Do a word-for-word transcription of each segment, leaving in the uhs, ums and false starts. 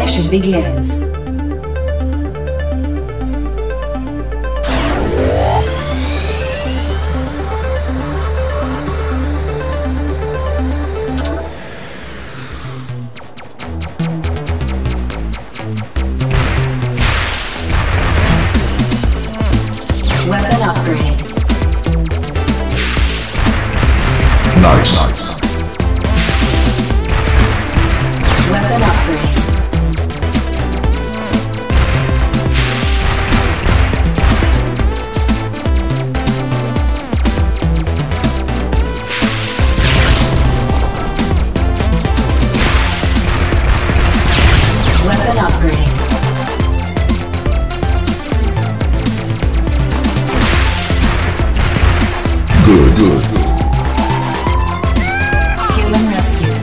Mission begins. Weapon upgrade. Nice. Weapon upgrade. Weapon upgrade. Good, good. Human rescued.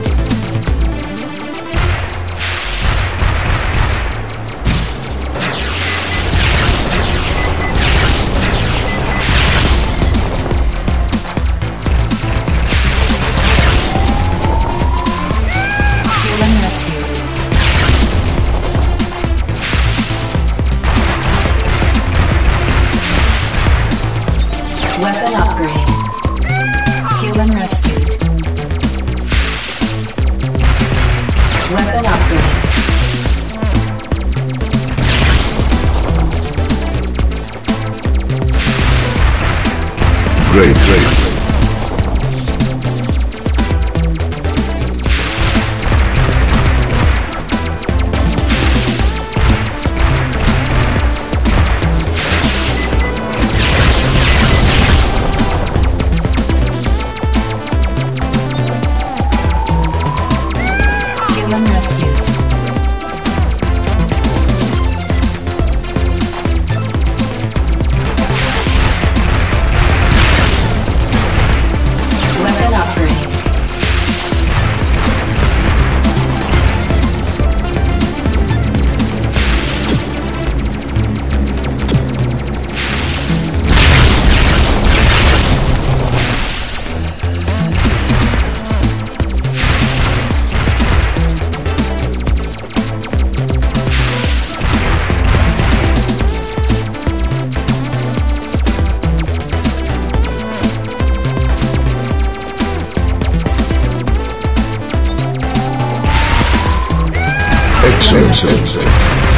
Human rescued. Weapon upgrade. Human rescued. Weapon upgrade. Great, great. Human rescued. Weapon upgrade. Excellent.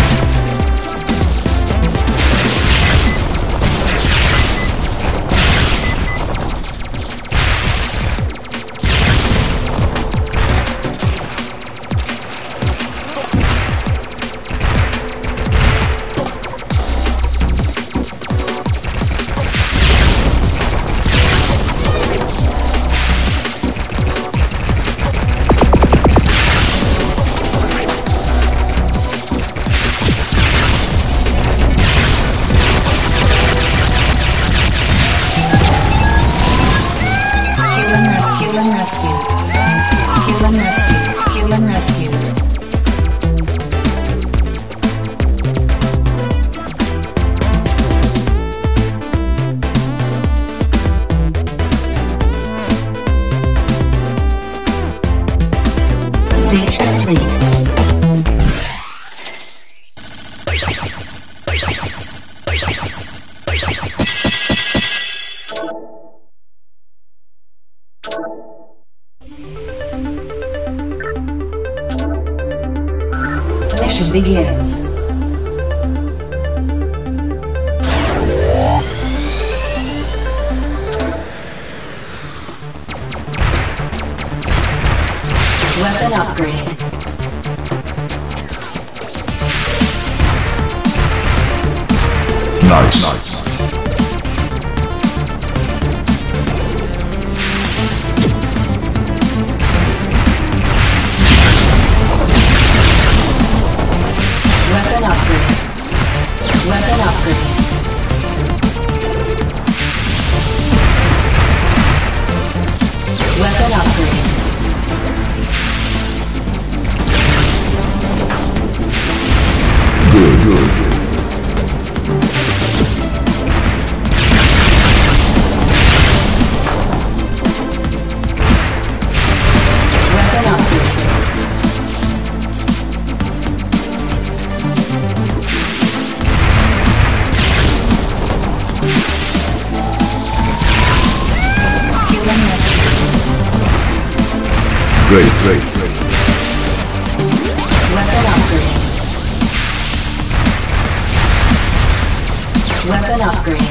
Human rescued. Human rescued. Human rescued. Stage complete. Mission begins. Weapon upgrade. Nice. Nice. Weapon upgrade. Weapon upgrade. Weapon upgrade. Good, good. Great, great, great. Weapon upgrade. Weapon upgrade.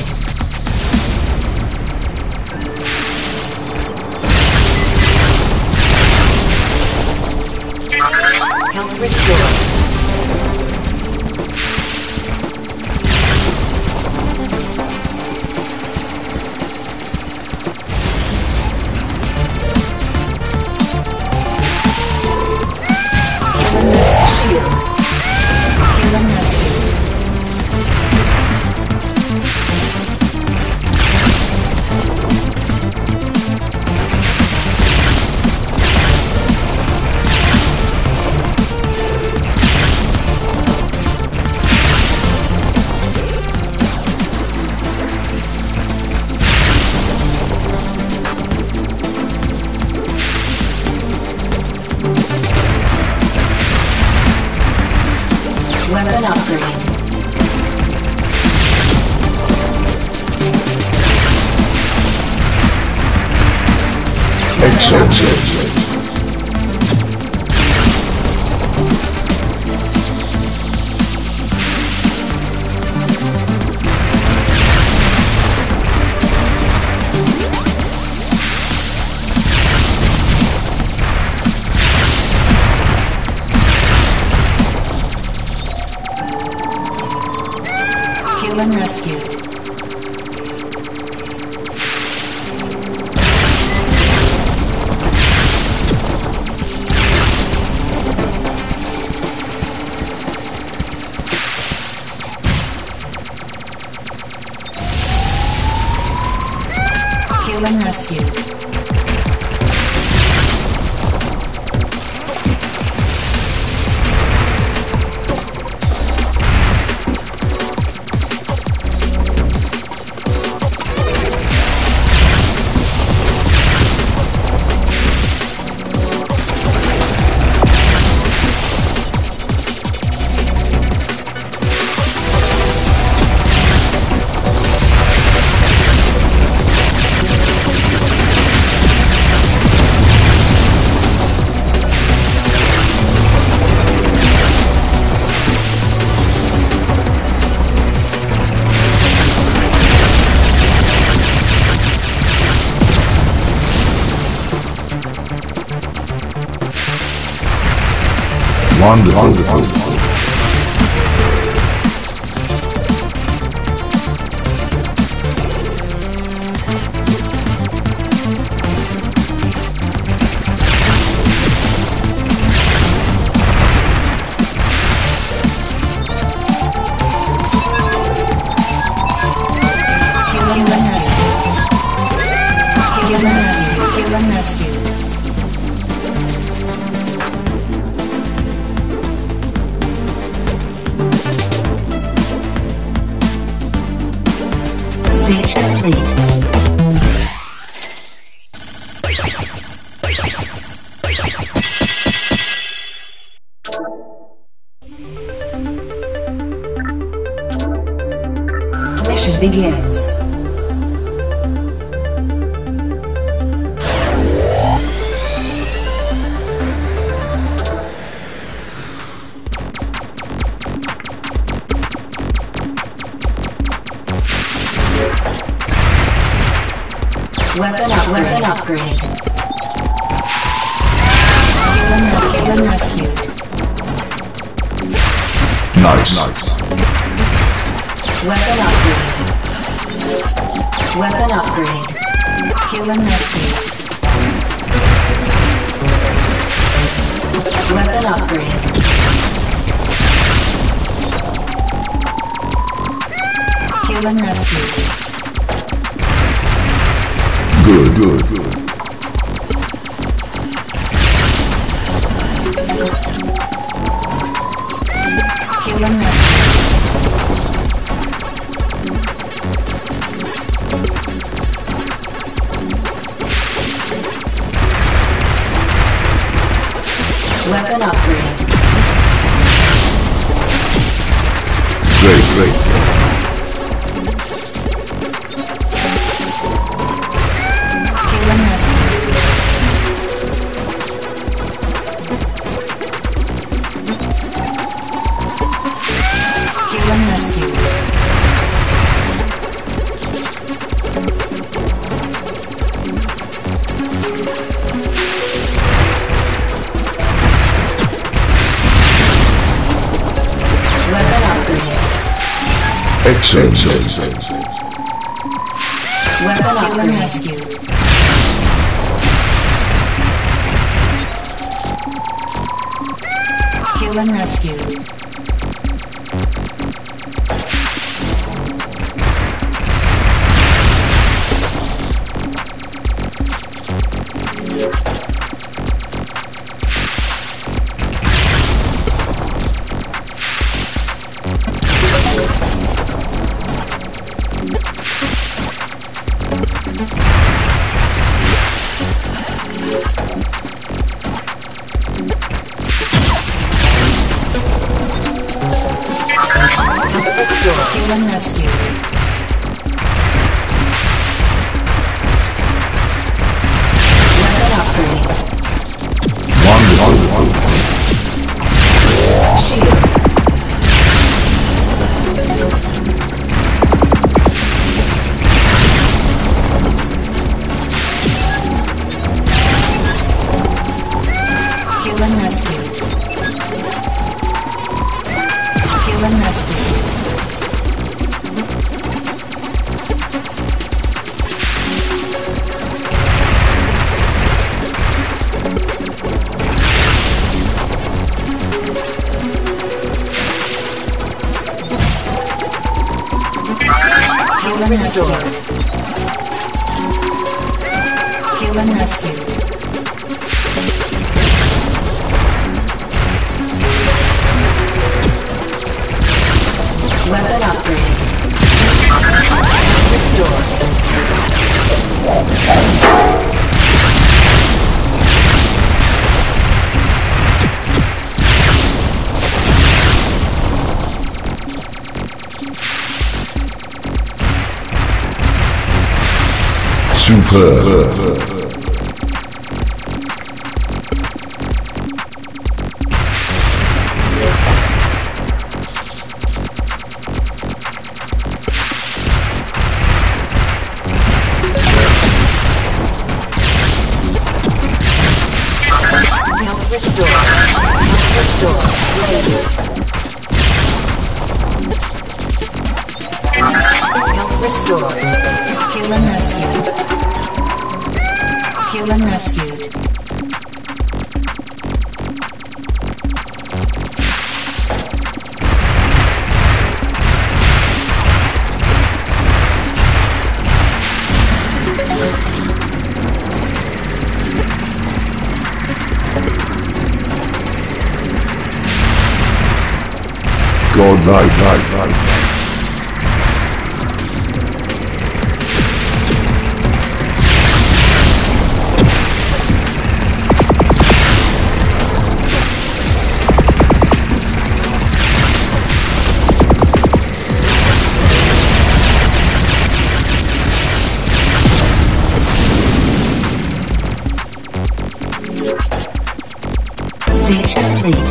Health restored. Shield. Heal and rescue. Weapon upgrade. Excellent. Heal and rescued. Heal and rescued. Wonderful. Wonderful. Heal and rescue. Heal and rescue. Heal and rescue. Stage complete. Mission begins. Weapon up, weapon upgrade. Heal and rescue, heal and rescued. Nice. Nice. Weapon upgrade. Weapon upgrade. Heal and rescue. Weapon upgrade. Heal and rescue. Good, good, good. Heal and rescue. Weapon upgrade. Great, great. Heal and rescue. Excellent. Excellent. Weapon upgrade. Rescued. Human rescued. Human rescue. Weapon upgrade. Wonderful. Shield. Human rescue. Human rescue. Human restored. Human rescued. Weapon upgrade. Restored. Superb. Health restored. Health restored. Laser. Health restored. Human rescued. Human rescued. God, right, right, right. Stage complete.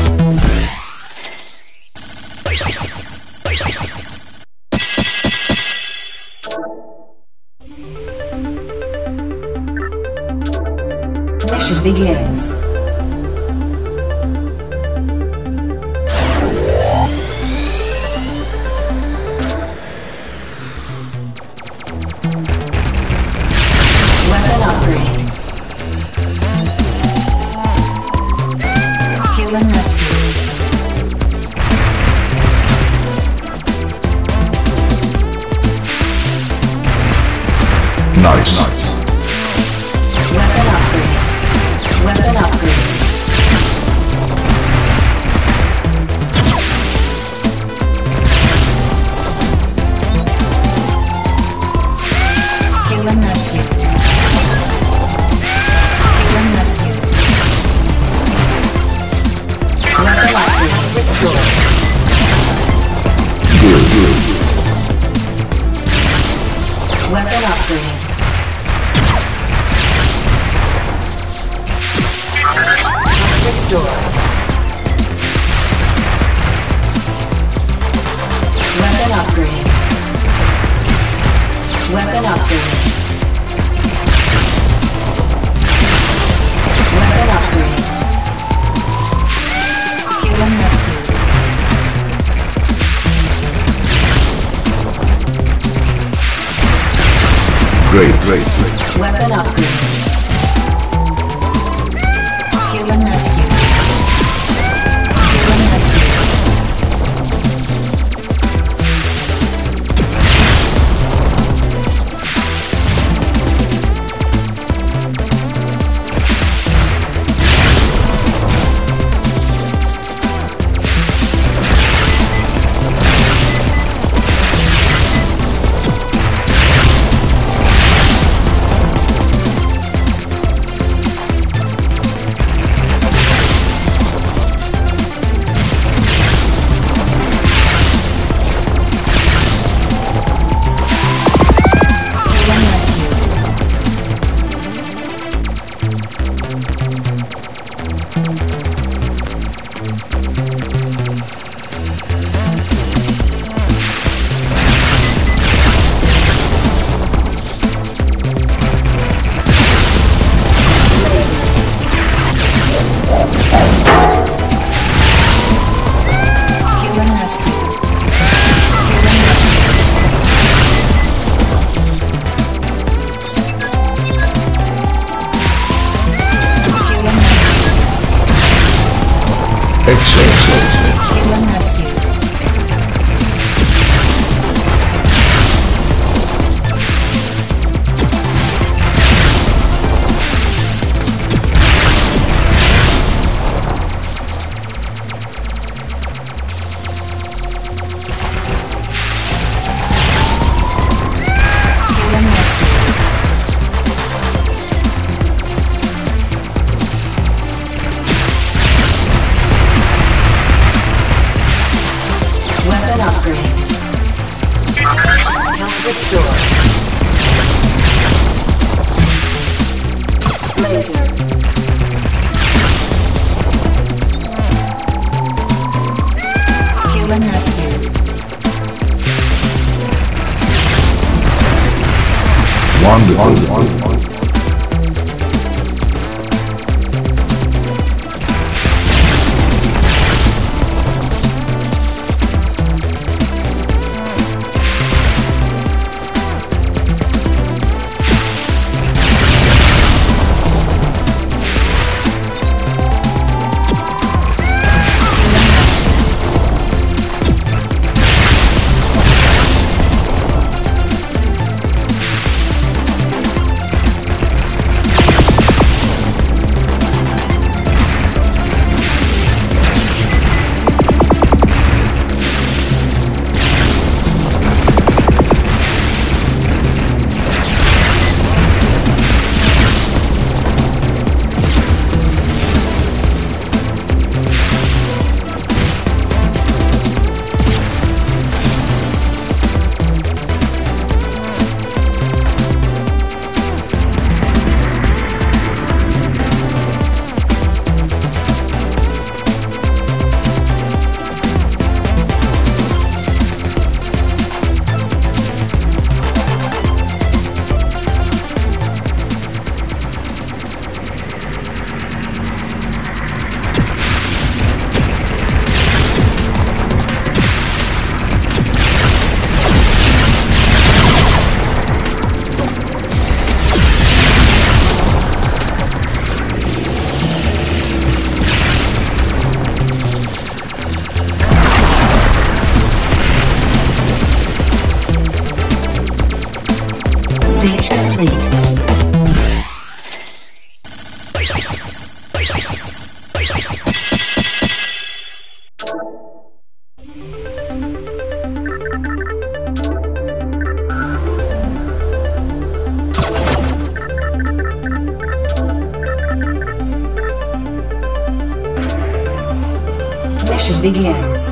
Mission begins. Weapon upgrade. Human rescue. Nice. Nice. Weapon upgrade. Weapon upgrade. Human rescue. Human rescue. Weapon upgrade restored. Good, good. Weapon upgrade. Restored. Weapon upgrade. Weapon upgrade. Weapon upgrade. Human rescue. great, great. Weapon upgrade. Human rescue. Human rescue. Human rescue. Weapon upgrade. Health restored. Laser. Human rescue. Wonderful, wonderful. Stage complete. Mission begins.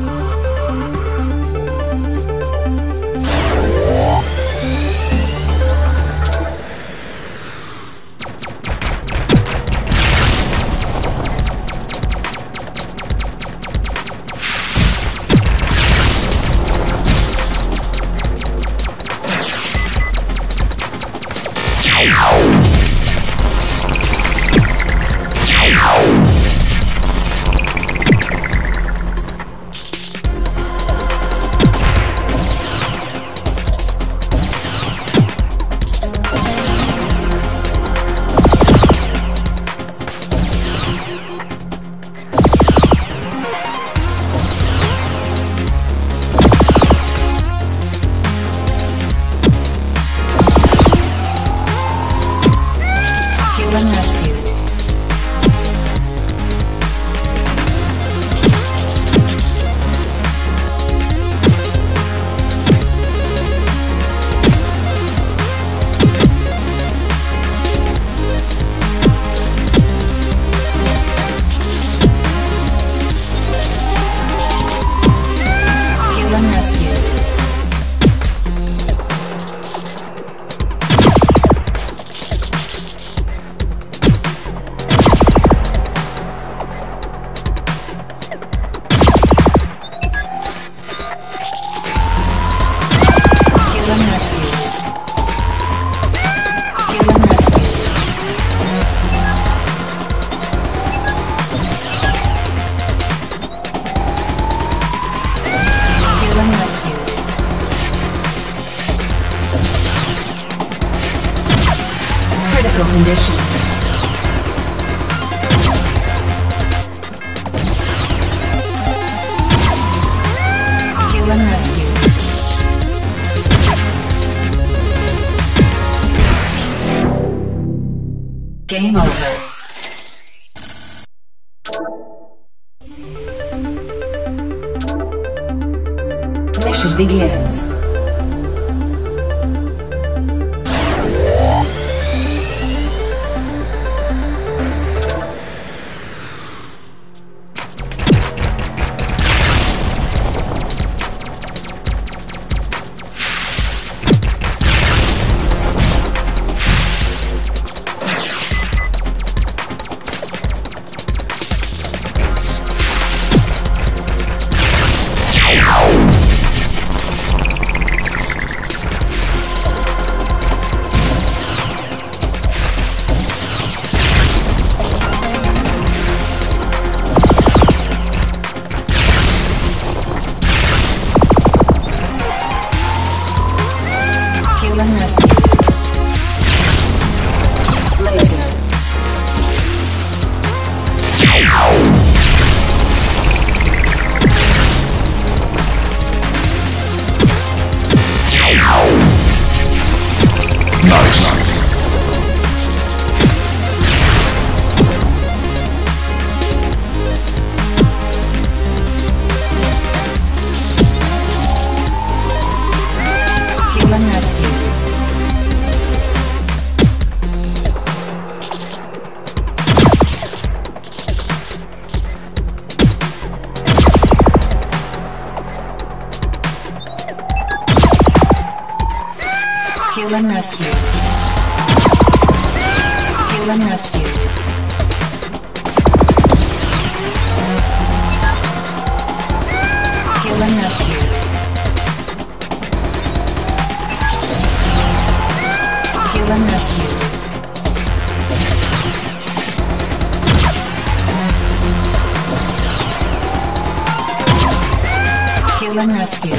conditions. Kill and rescue. Game over. Mission begins. Kill and rescue. Laser. Nice. Kill and rescue. Kill and rescue. Kill and rescue. Kill and rescue. Kill and rescue. Kill and rescue.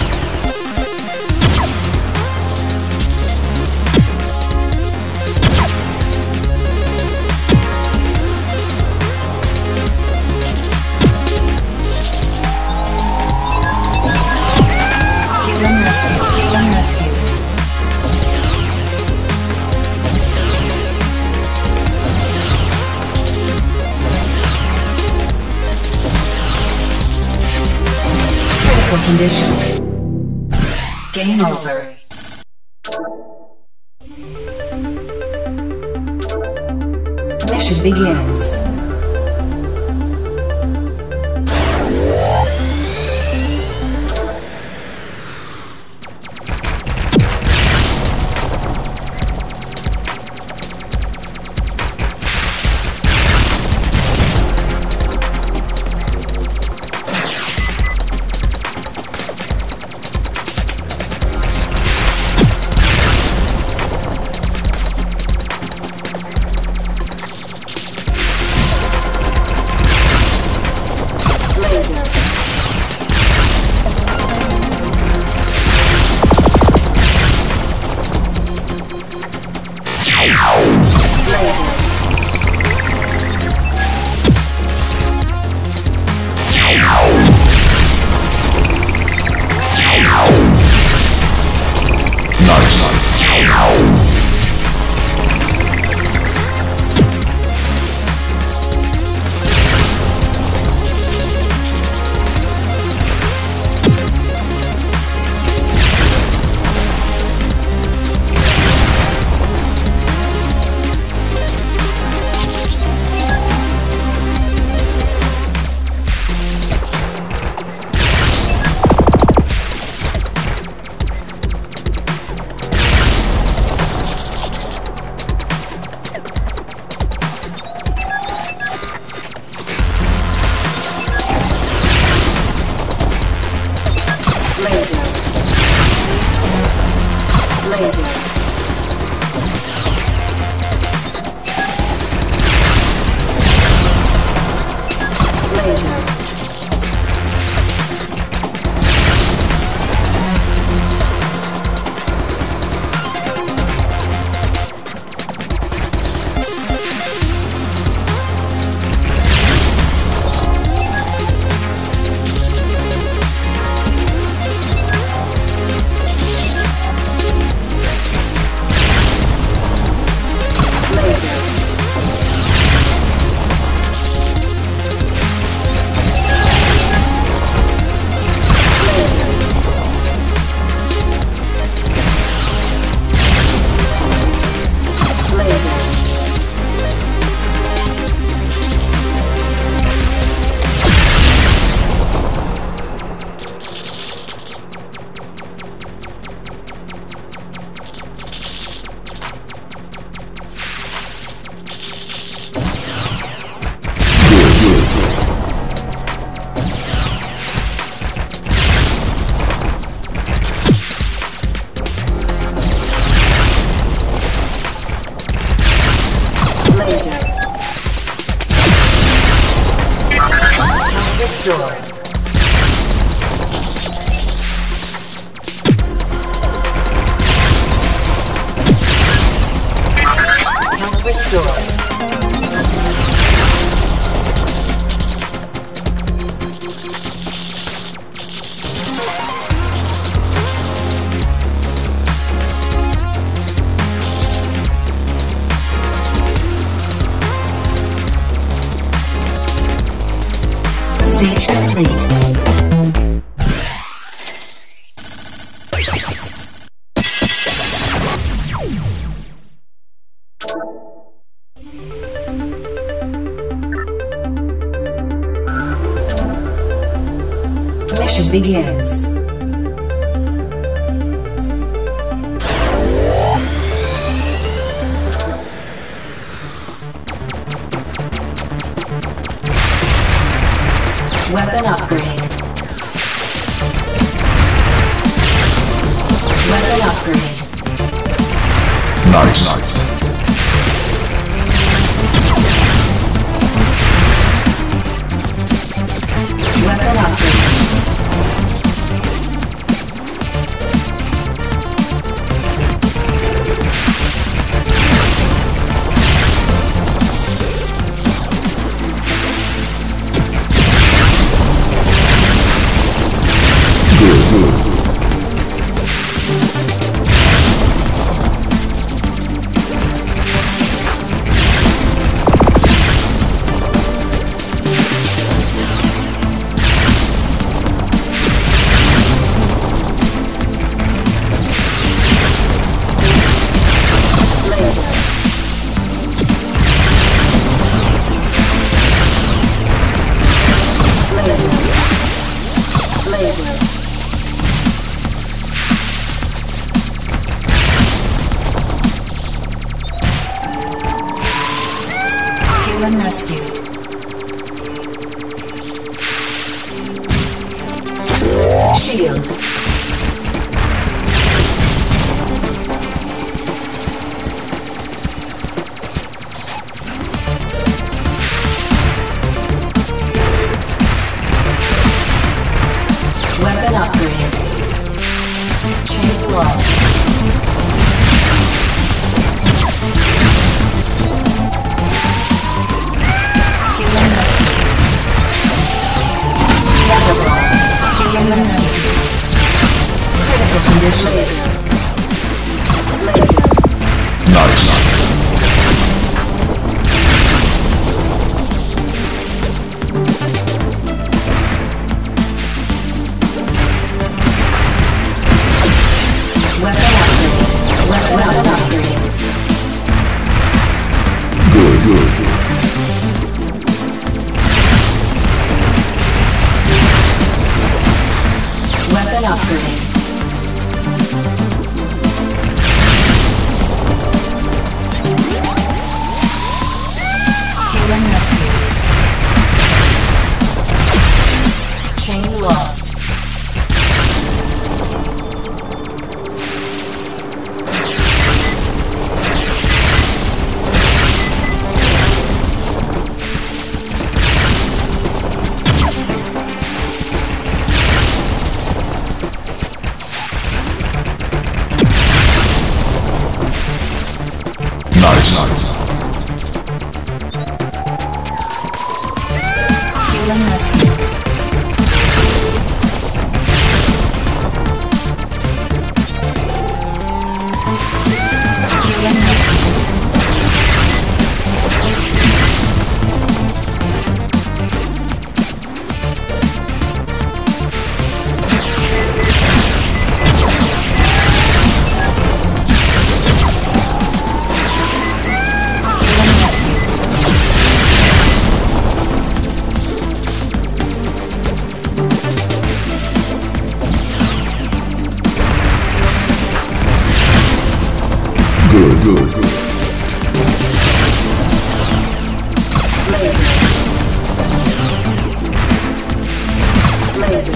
Kill and rescue. Kill and rescue. Critical conditions. Game over. Mission begins. Laser. Laser. restored. Health restored. Stage complete. Mission begins. Weapon upgrade. Weapon upgrade. Nice. Nice. Weapon upgrade. Good, good. Human rescued. Shield. Weapon upgrade. Chain lost. Human rescue. Human rescue. Critical condition. Laser. Laser. Nice. Weapon upgrade. Weapon upgrade. Good, good. Weapon upgrade. Human rescue. Chain lost. Nice. Nice. Human rescue. Human rescue. Human rescue. Good, good. Laser. Laser.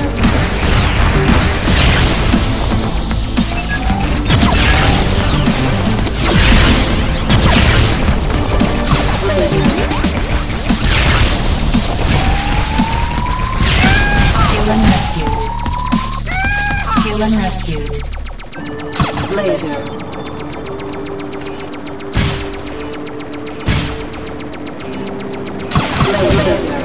Laser. Human rescued. Laser. Laser.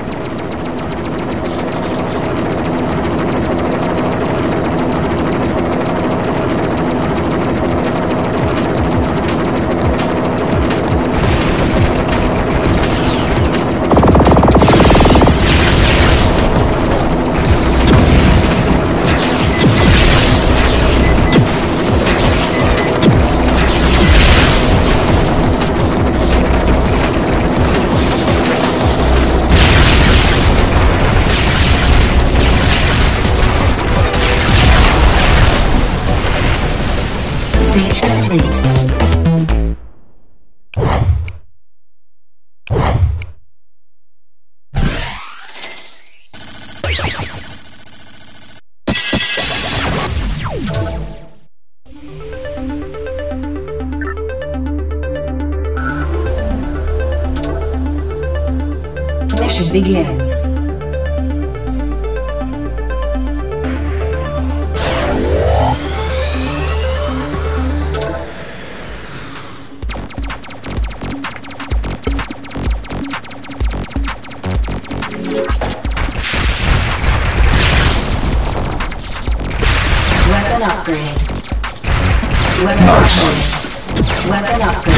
Stage complete. Mission begins. Weapon upgrade. Weapon Nice. upgrade. Weapon upgrade.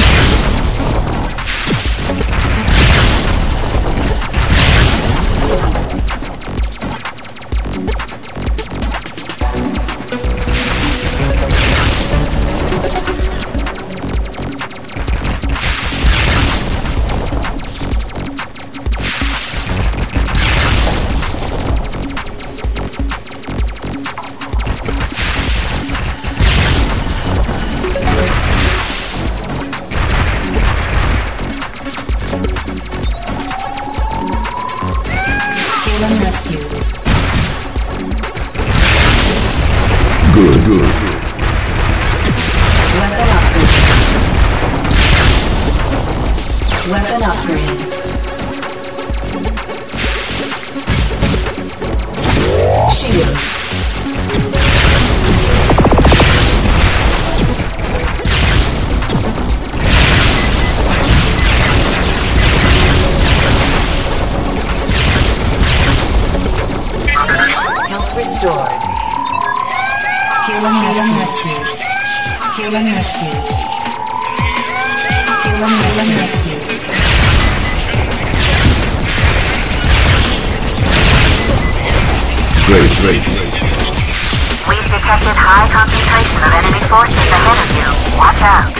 Human rescued. Good, good. Weapon upgrade. Weapon upgrade. Shield. Health restored. Human rescued. Human rescued. Human human rescued. Great, great. We've detected high concentration of enemy forces ahead of you. Watch out.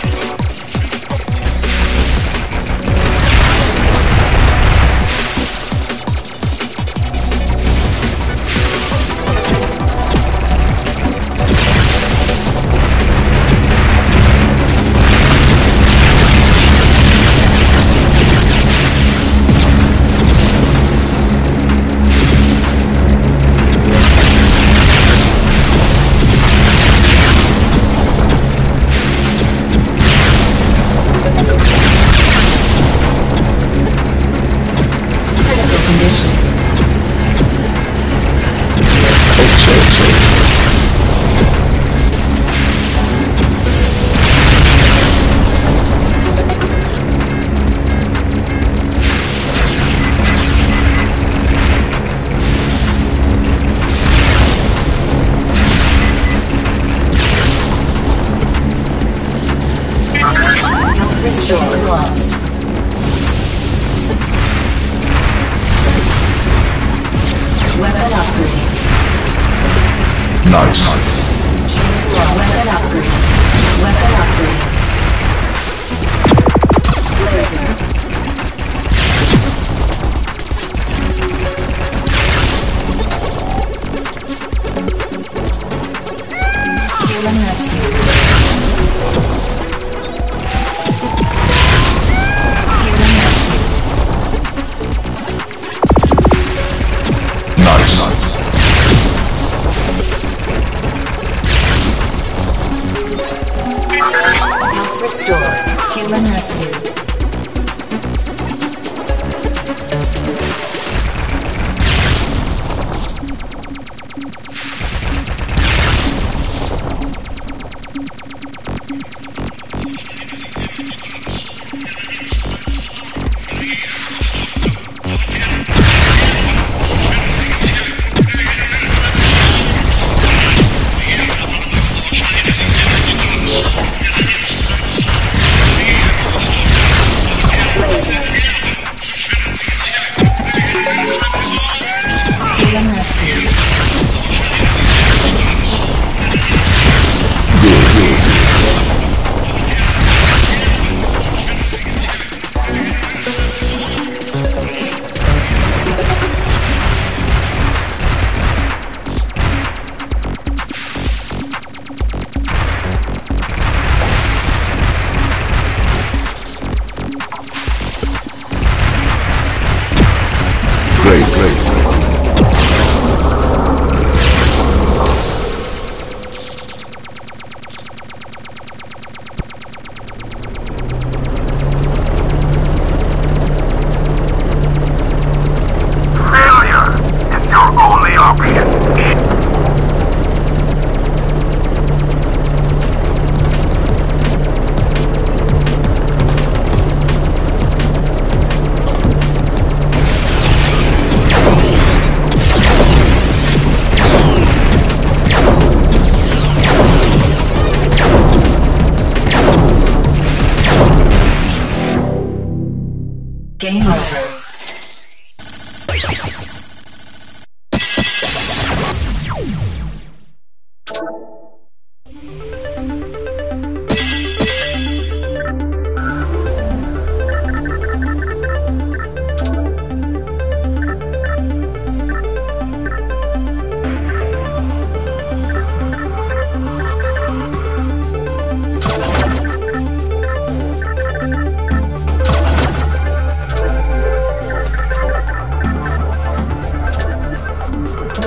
Restore lost. Weapon upgrade. Nice. Shield lost. Weapon upgrade. Weapon upgrade. Laser. Human rescue. Human rescue. Nice. Health restored. Human rescue.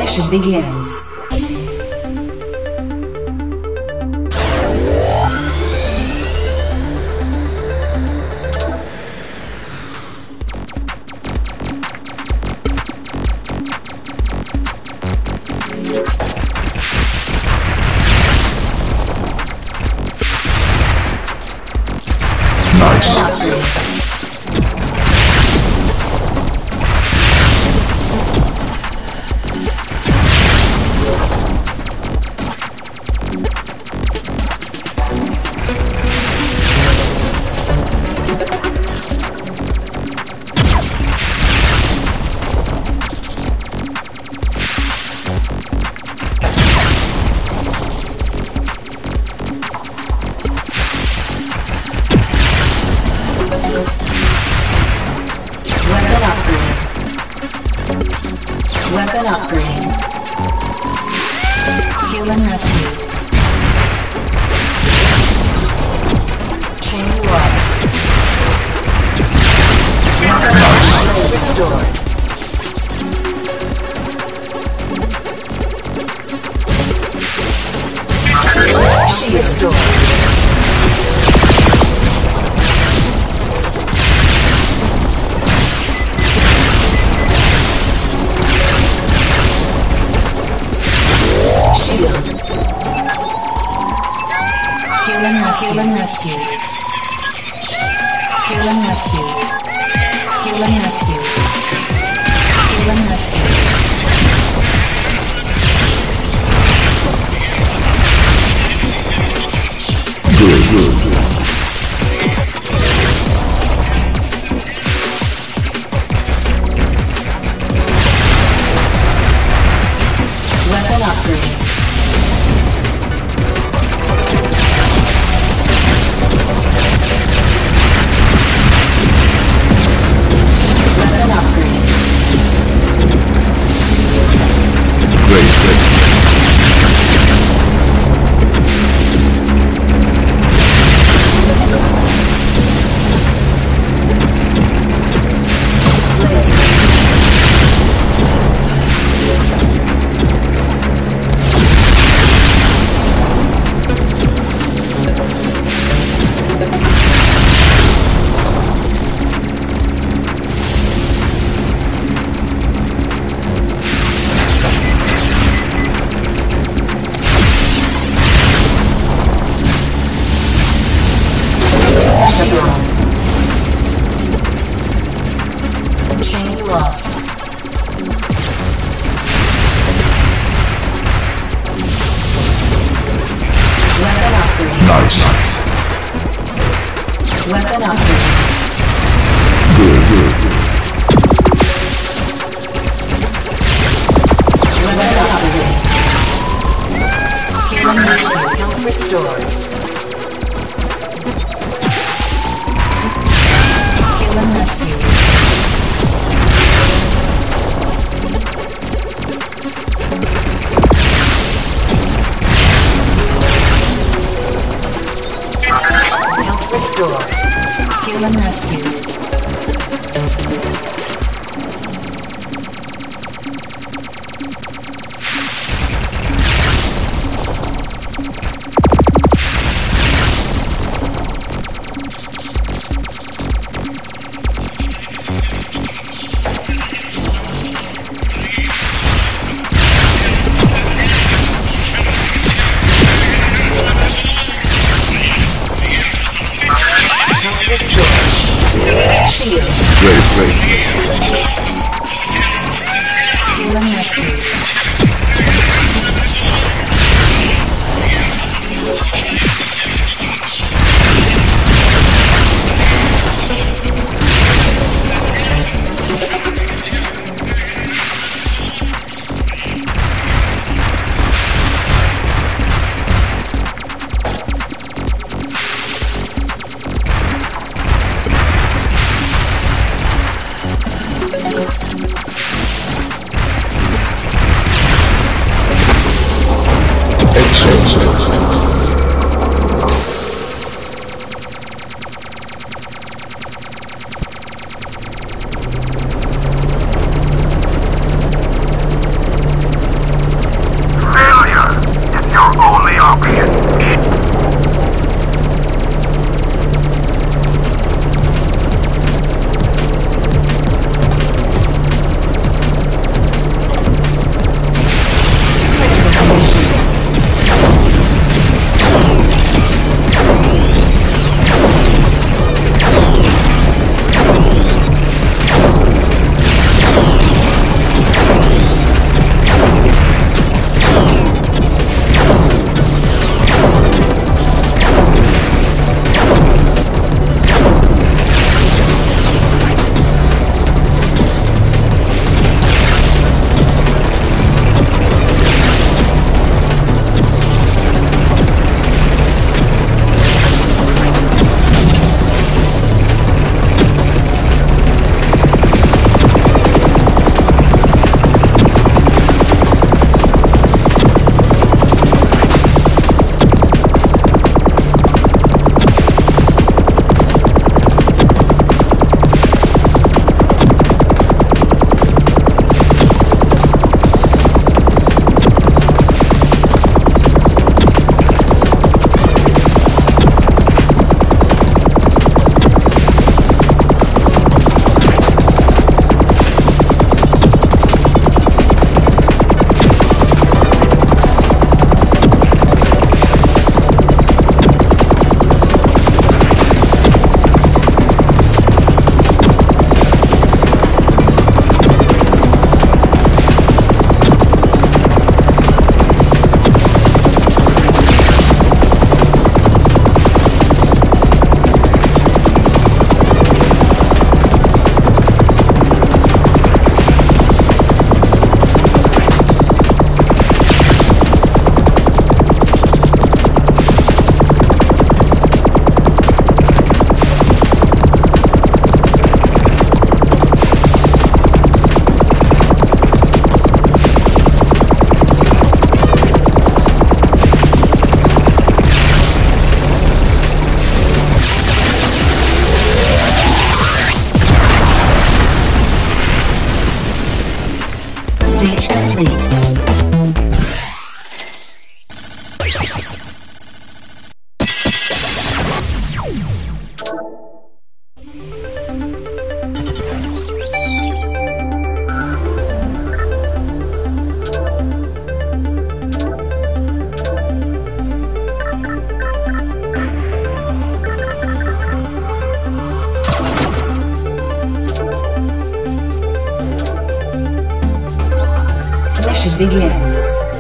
Extraction begins. Nice. Weapon upgrade. Human rescued. Chain lost. Weapon upgrade restored. She restored. Human rescued. Human rescued. Human rescued. Human rescued. Human rescued. Good, good, good. Weapon upgrade. Weapon upgrade. Great, great. Chain lost. Weapon upgrade. Nice. Weapon upgrade. Good, good, good. Weapon upgrade. Human rescue. Health restored. Human rescue. Health restored. Human rescued. Shield. Great, great. Human rescue. Stage complete. Mission begins.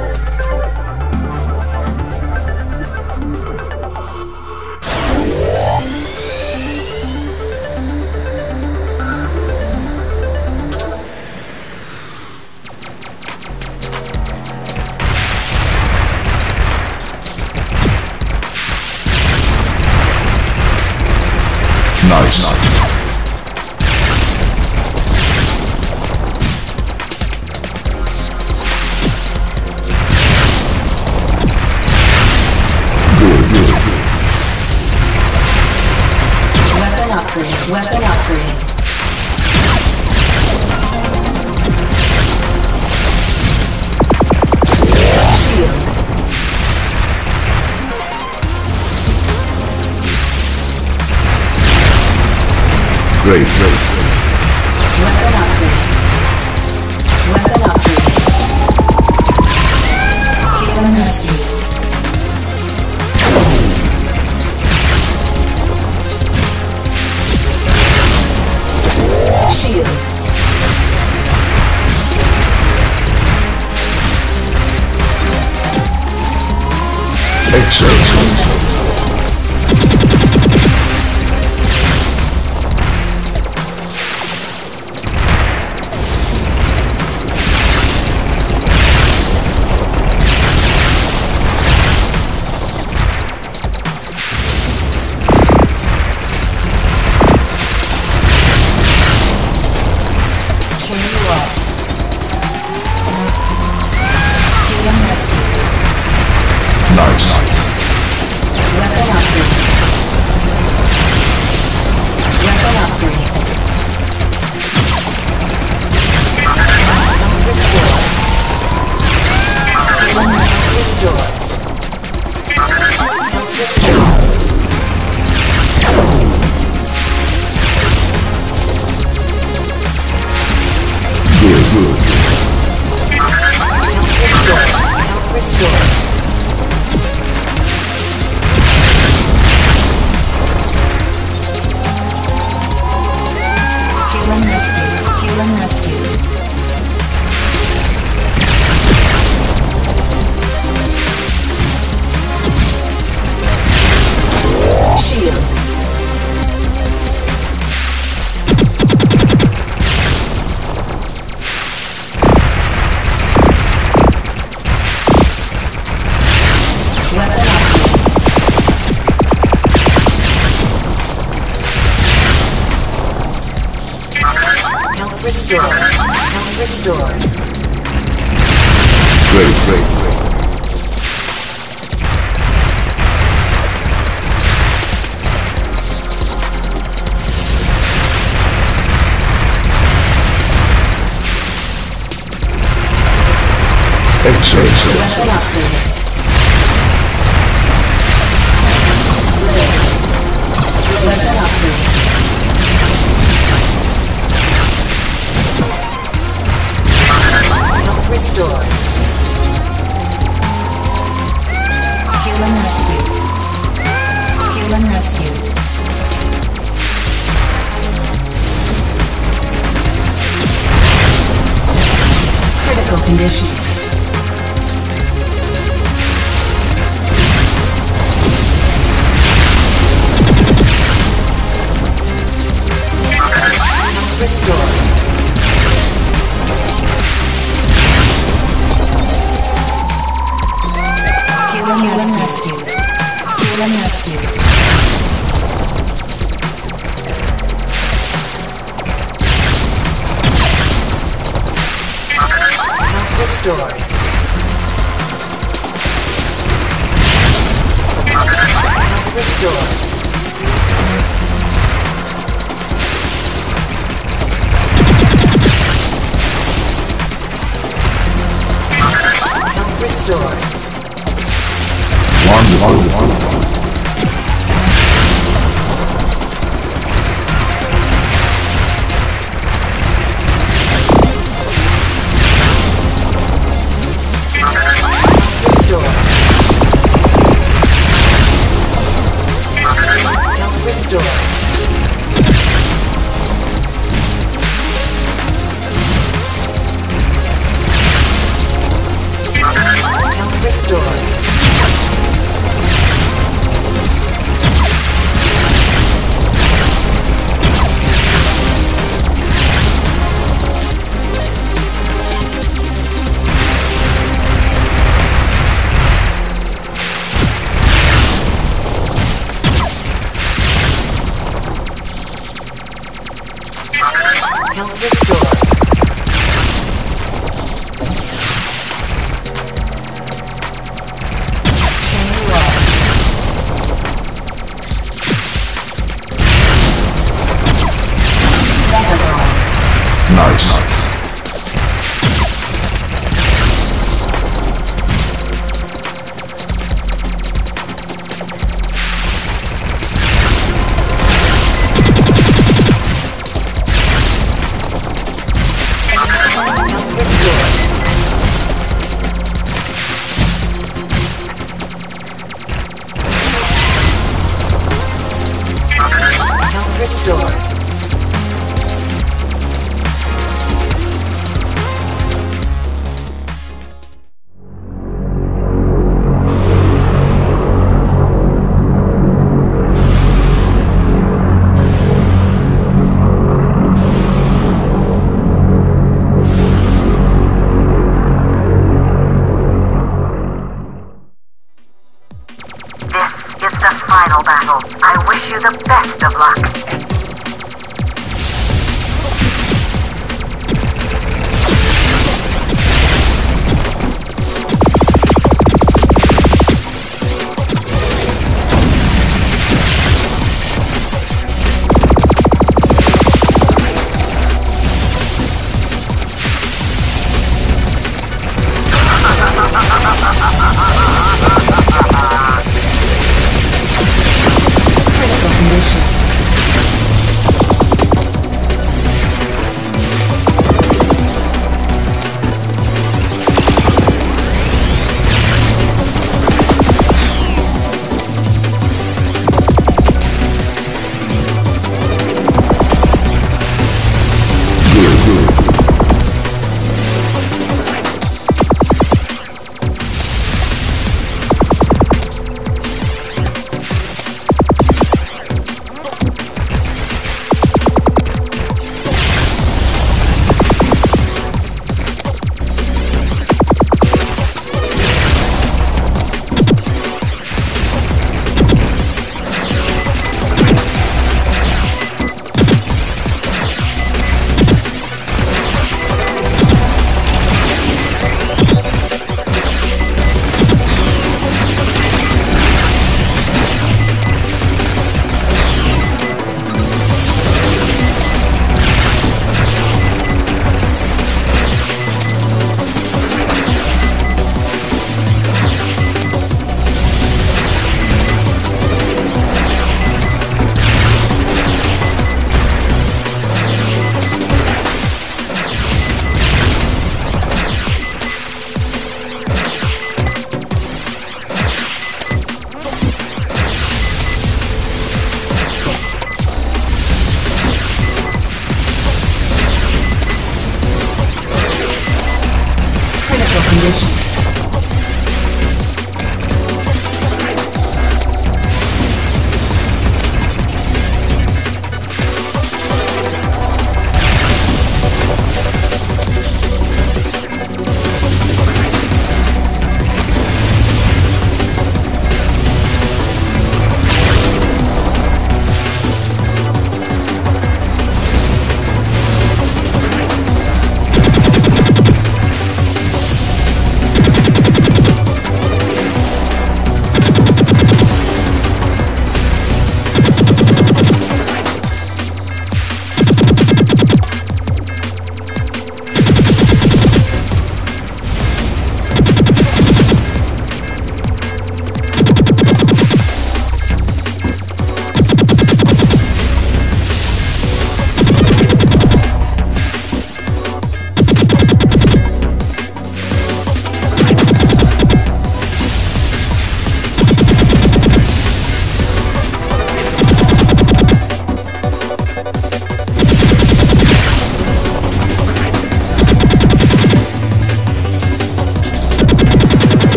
Nice. Nice. Weapon upgrade. Weapon upgrade. Shield. Great, great. Weapon upgrade. Weapon upgrade. Heal and rescue. Shield. Excellent. Chain lost. Heal and rescue. Nice. Weapon upgrade. Weapon upgrade. Restore. Heal and rescue. Restore. Restore. Good, good. Restore. Restore. Heal and rescue. Heal and rescue. Shield. Weapon upgrade. Health restore. Health restore. Great, great, great. Excellent. Weapon upgrade. Laser. Weapon upgrade. Health restore. Heal and rescue. Heal and rescue. Critical conditions. Restore. Heal and rescue. Heal and rescue. Health restore. Health restore. restored. Wonderful. Health restored. Chain lost. Megagon. Nice. Nice. Restored. This is the final battle. I wish you the best of luck.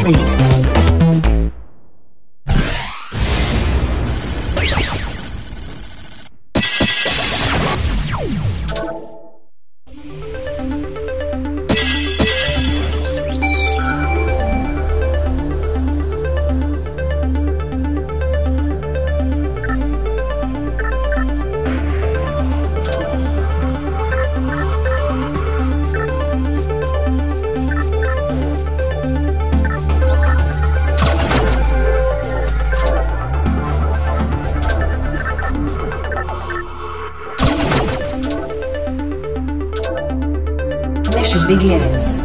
complete. Mission begins.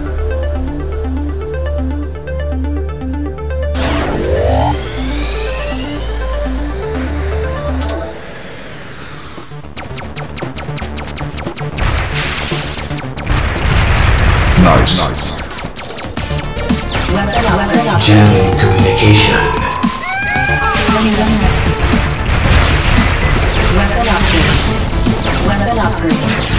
Nice. Nice. Weapon up, weapon up. Jamming communication. Weapon upgrade. Weapon upgrade.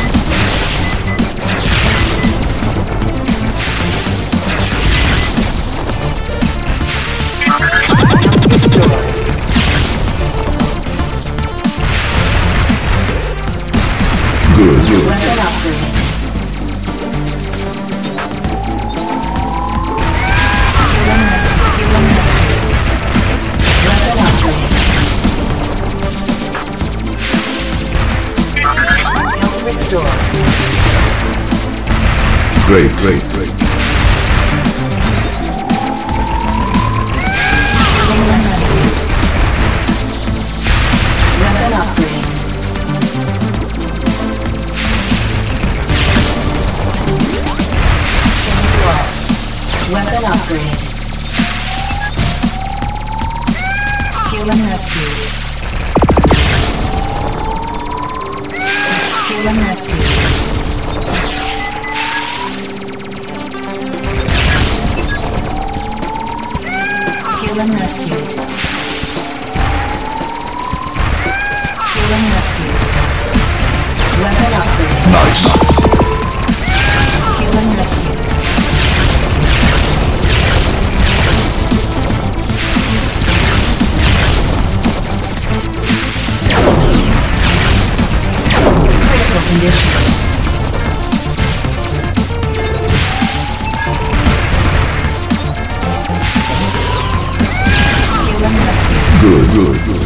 Restore. Good, good. Weapon upgrade. Human rescue, human rescue. Weapon upgrade. Health restore. Great, great, great. Human rescue. Weapon upgrade. Chain lost. Weapon upgrade. Human rescue. Human rescue. Human rescue. Human rescue. Weapon upgrade. Nice. Human rescue. Critical condition. Human rescue. Good, good, good.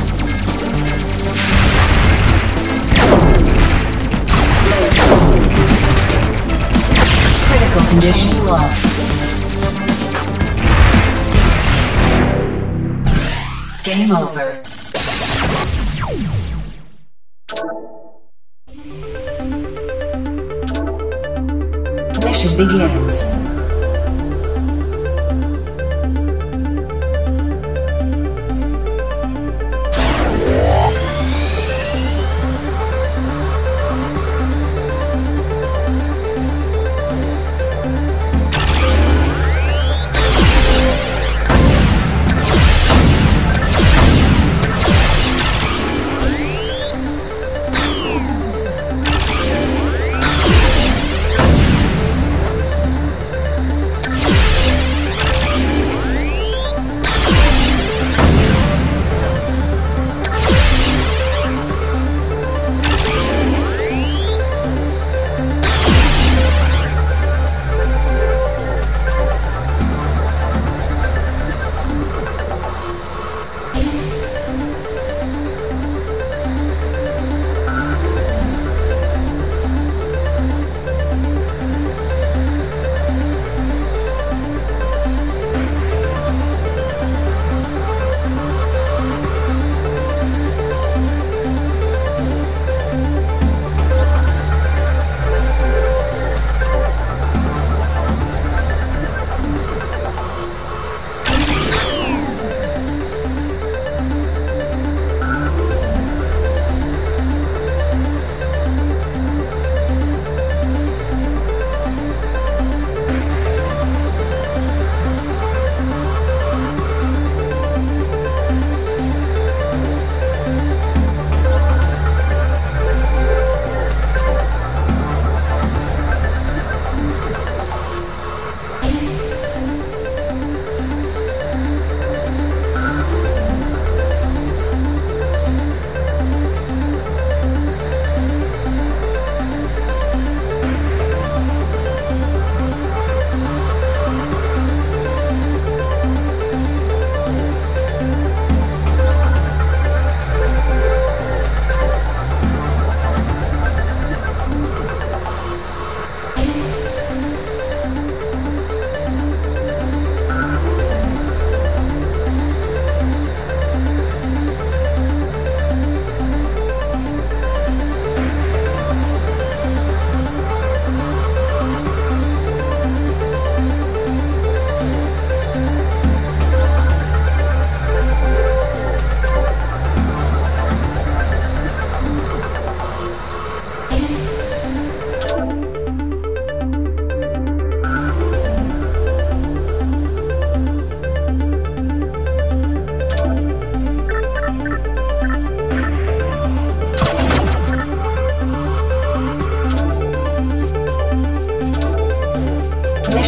Critical condition lost. Game over. Mission begins.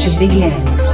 Mission begins.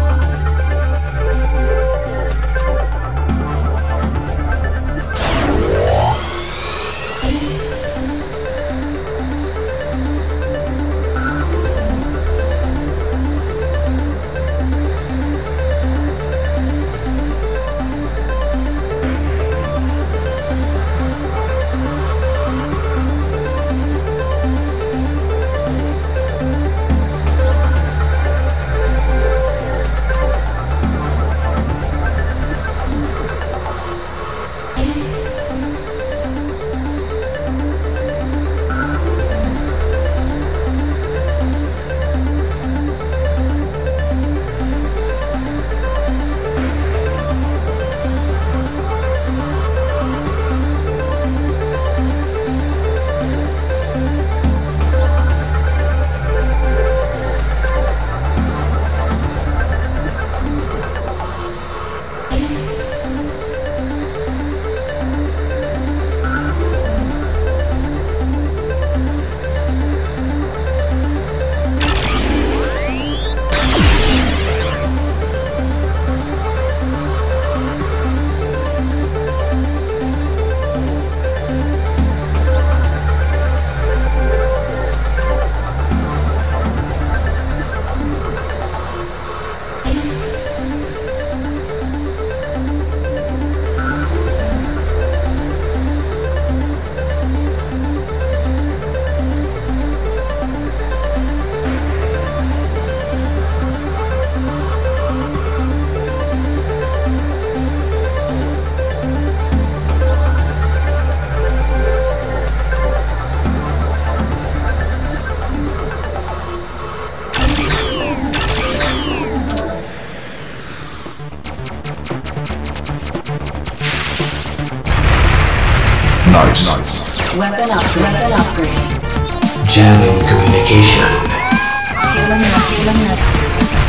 Nice. Nice. Weapon upgrade. Weapon upgrade. Jamming communication. Healing rescue. Healing rescue.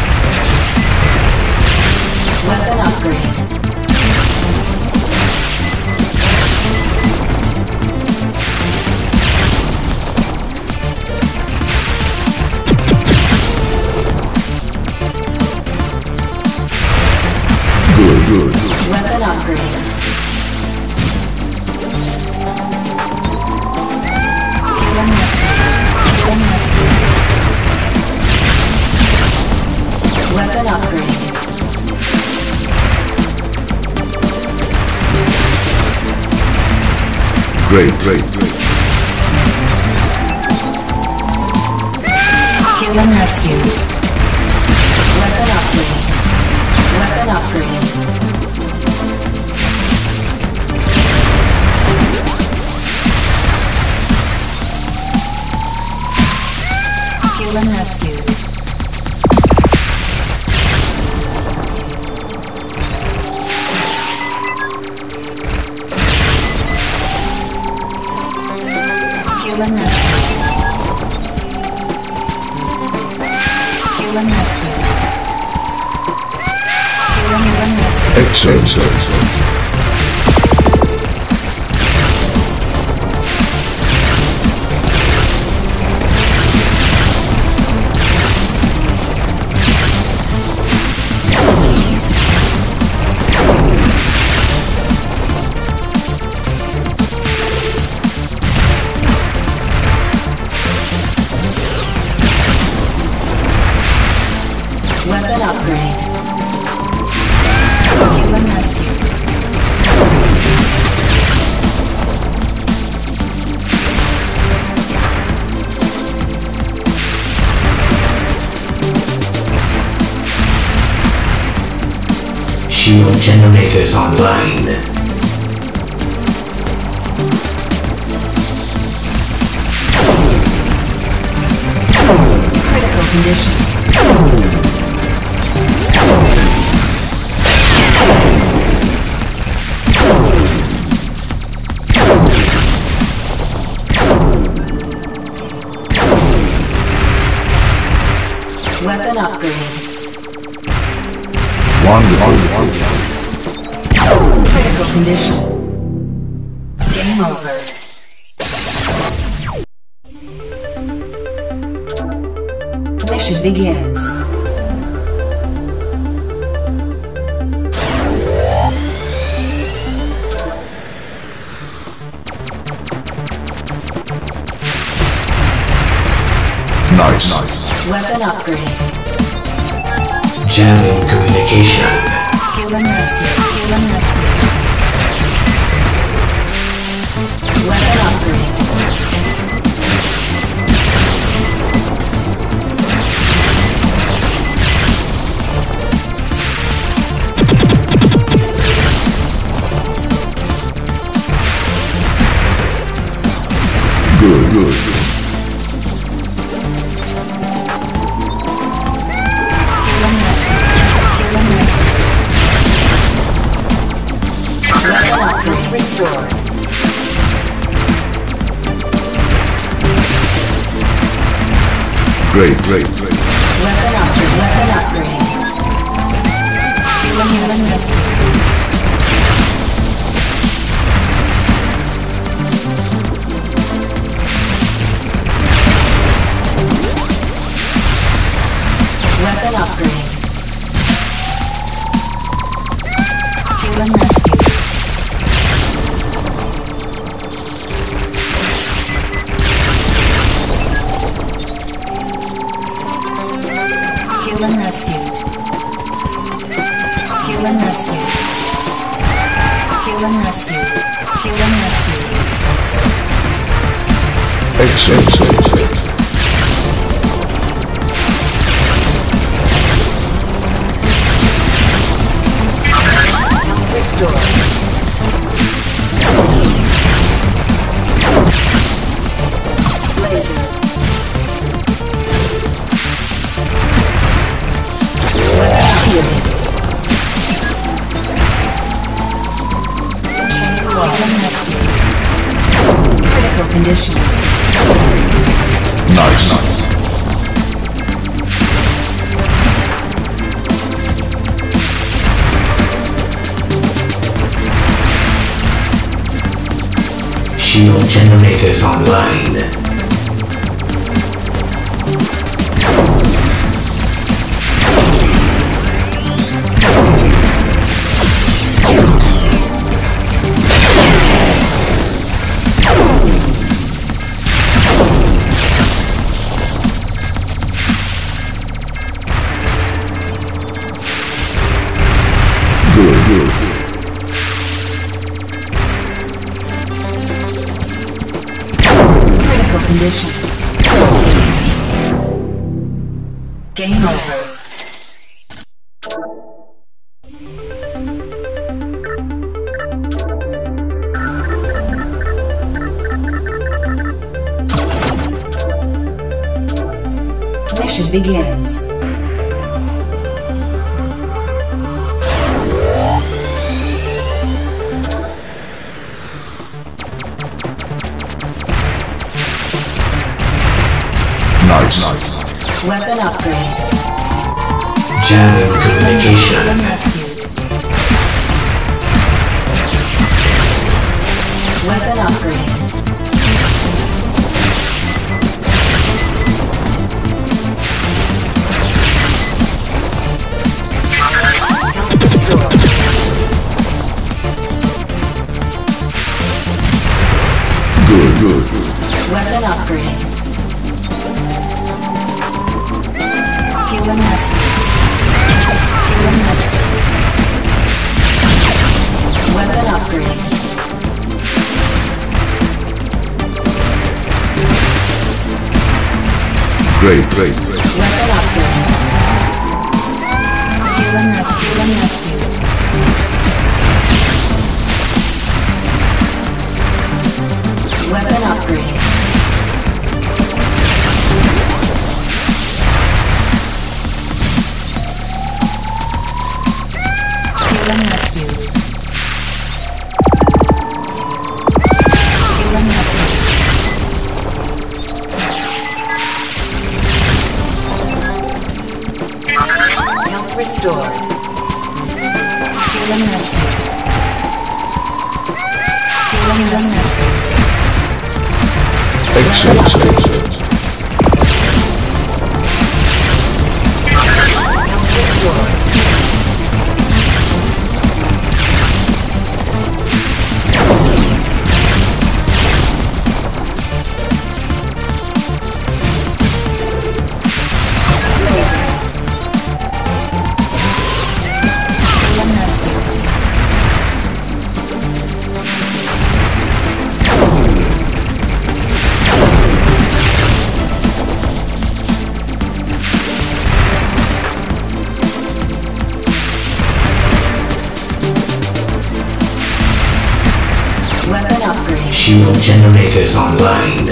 Weapon upgrade. Good, good. Weapon upgrade. Healing rescue. Healing rescue. Weapon upgrade. Great, great, great. Healing rescue. Weapon upgrade. Weapon upgrade. Healing rescue. Healing rescue. Healing rescue. Healing rescue. Excellent, excellent. Weapon upgrade. Healing rescue. Shield generators online. Critical condition. Weapon upgrade. Wonderful. Critical condition. Game over. Mission begins. Nice. Nice. Weapon upgrade. Jamming communication. Human rescue. Human rescue. Weapon upgrade. Good, good. Human rescue. Human rescue. Weapon upgrade restored. Great, great, great. Weapon upgrade. Weapon upgrade. Human, human rescue. Weapon upgrade. Human rescue. Human rescued. Human rescued. Human rescued. Human rescued. Excellent. Restored. Laser. Weapon shielded. Chain loss. Rescue. Critical condition. Nice. Nice. Shield generators online. Good, good. Critical condition. Game over. Mission begins. Nice. Nice. Weapon upgrade. Jamming communication. Human rescued. Weapon upgrade. Health restored. Good, good, good. Weapon upgrade. Human rescue. Human rescue. Weapon upgrade. Great, great, great. Weapon upgrade. Human rescue. Human rescue. Weapon upgrade. Human rescued. Human rescued. Health restored. Human rescued. Human rescued. Excellent. Excellent. Health restored. Weapon upgrade. Shield generators online.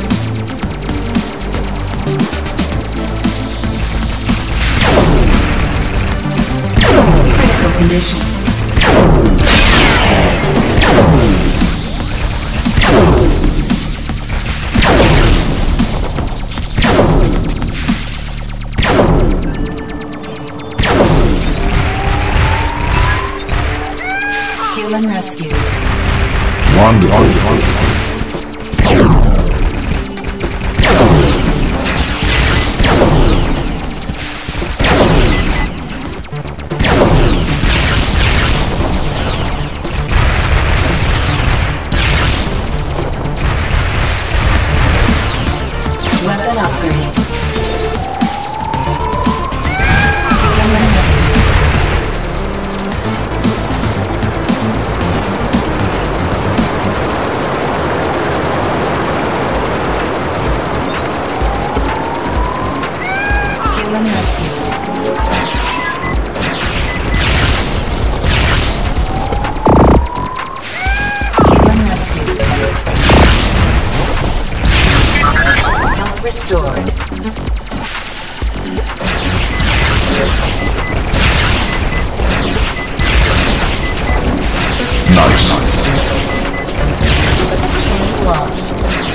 Critical condition. Human rescued. Wonderful. Weapon upgrade. Human rescued. Human rescued. Human rescued. Health restored. Nice. Chain lost.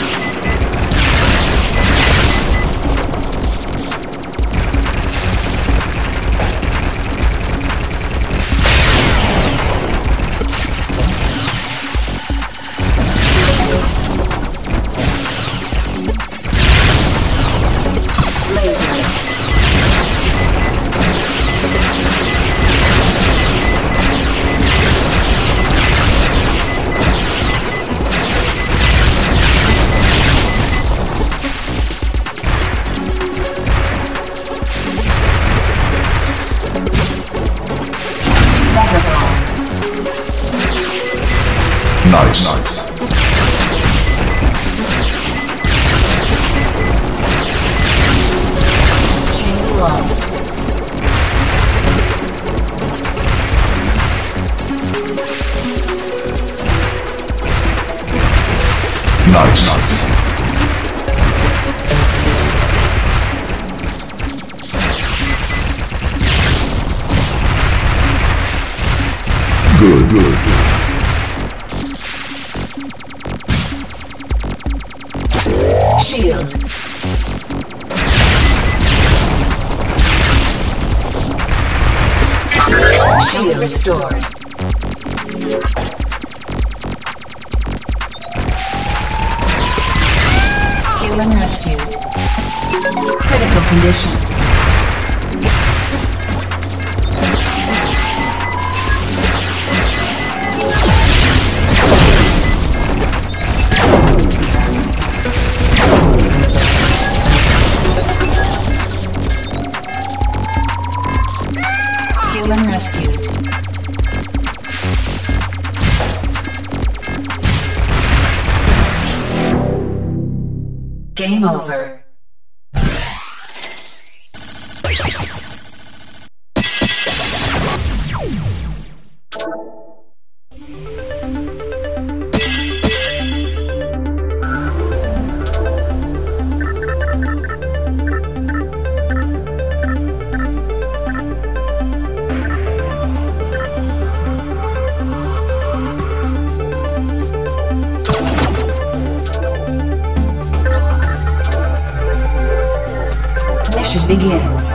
Laser. Megaphone. Nice. Nice. Chain lost. Nice. Nice. Good. Good. Shield. Shield restored. Human rescued. Critical condition. Human rescued. Game over. Mission begins.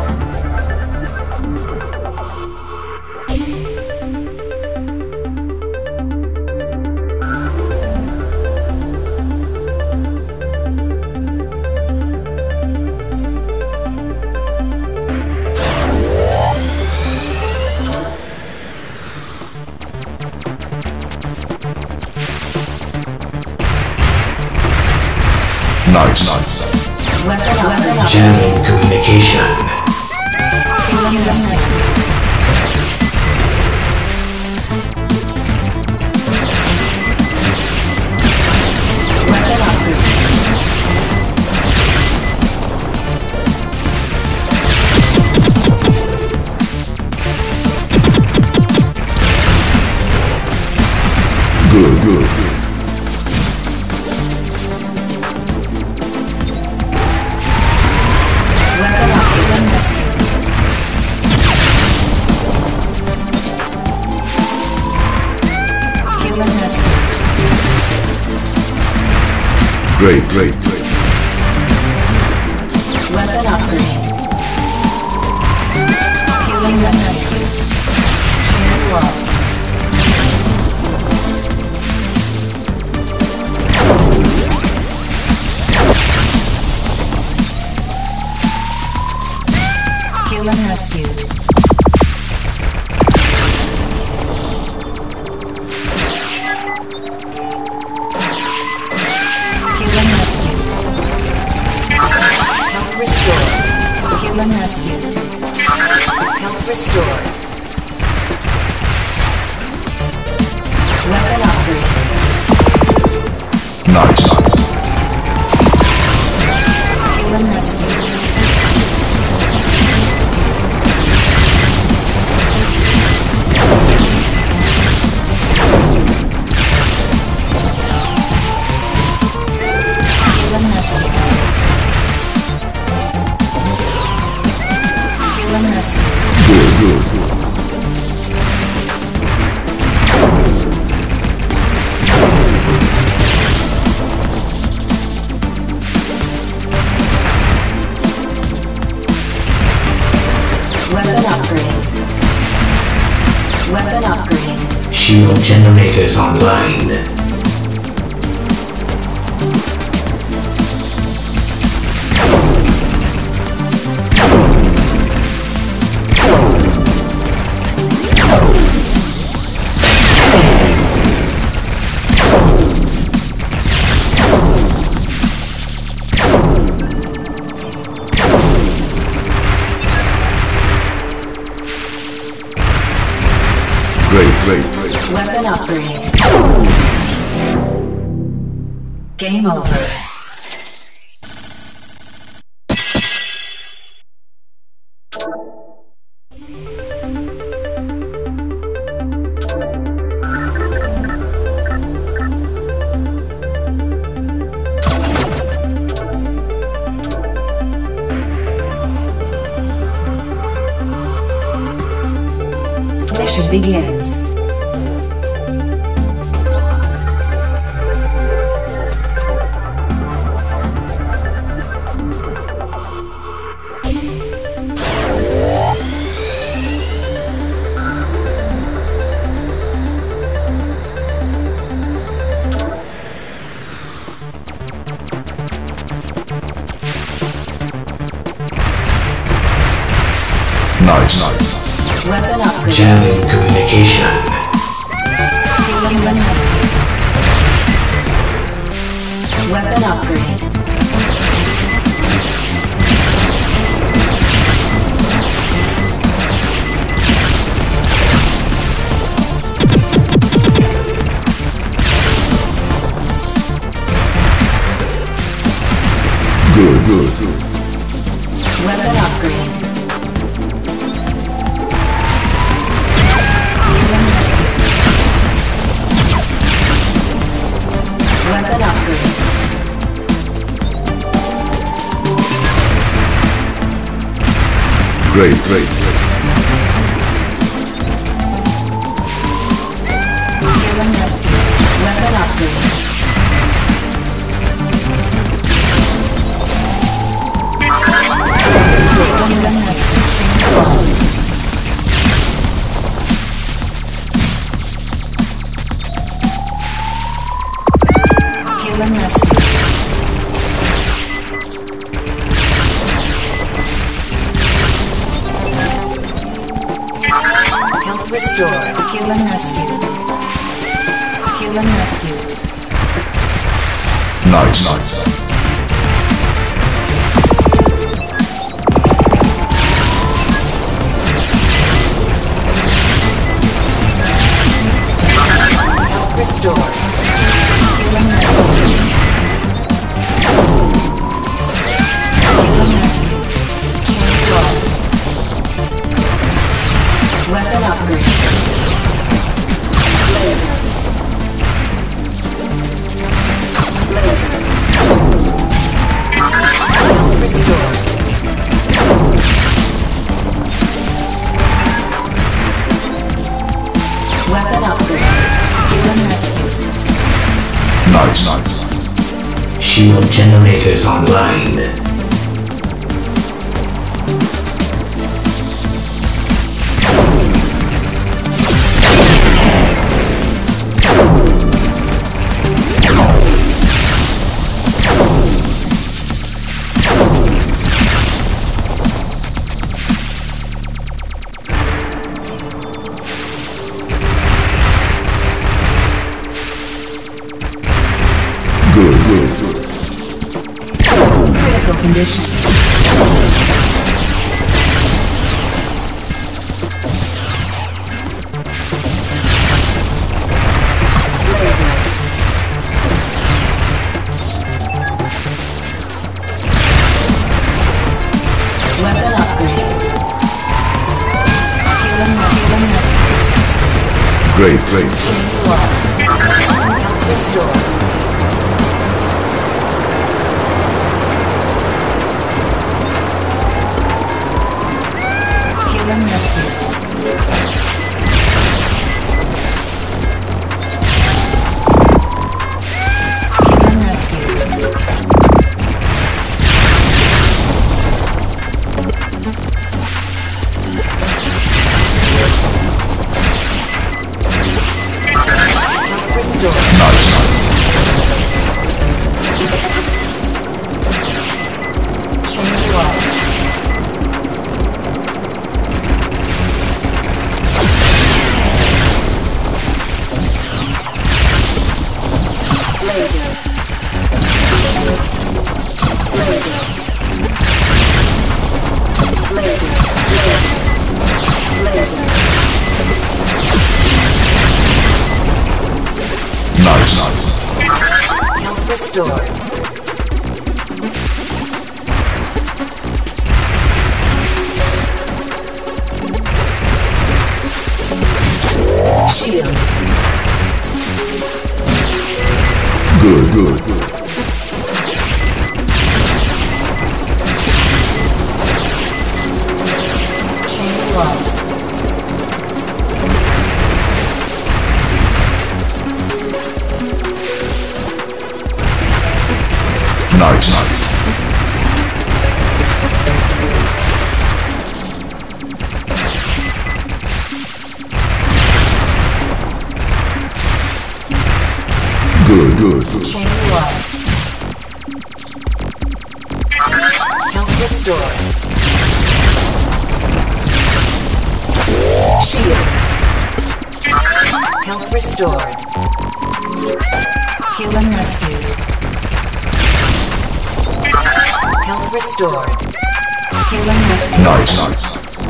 Nice. Nice. Weapon upgrade. Jamming communication. Human rescued. Weapon upgrade. Good. Good. Great, great, great. Weapon upgrade. Healing rescue. Chain lost. Human rescued. Human rescued. Health restored. Human rescued. Health restored. Weapon upgrade. Nice. Human rescued. Good, good, good. Weapon upgrade. Weapon upgrade. Shield generators online. Great, great, great. Weapon upgrade. Game over. Mission begins. Nice, nice. Weapon upgrade. Jamming communication. Healing rescue. Weapon upgrade. Good, good, good. Weapon upgrade. Weapon upgrade. Great, great, great. Human rescue. Weapon upgrade. Human rescue. Chain lost. Human rescue. Health restored. Human rescued. Human rescued. Nice, nice. Health restored. Human rescue. Human rescue. Chain lost. Weapon upgrade. Laser. Laser. Health restored. Weapon upgrade. Human rescue. Nice, nice. Shield generators online. Good, good, good. Critical condition. Laser. Weapon upgrade. Healing healing rescue. Great, great. Chain lost. Health restored. Healing rescue. Healing rescue. Health restored. Nice. Chain lost. Laser. Laser. Laser. Laser. Laser. Nice, nice. Health restored. Shield. Good, good, good. Chain lost. Nice, nice. Good, good, good. Chain lost. Health restored. Shield. Health restored. Healing rescued. Health restored. Healing rescued. Nice, nice.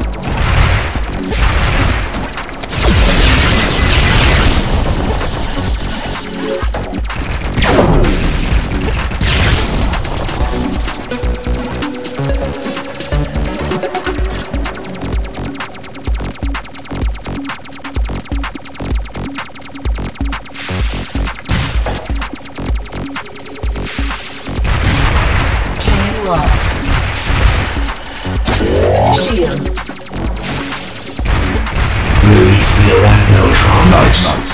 Chain lost. Shield. Release the arachnotron. Nice, nice.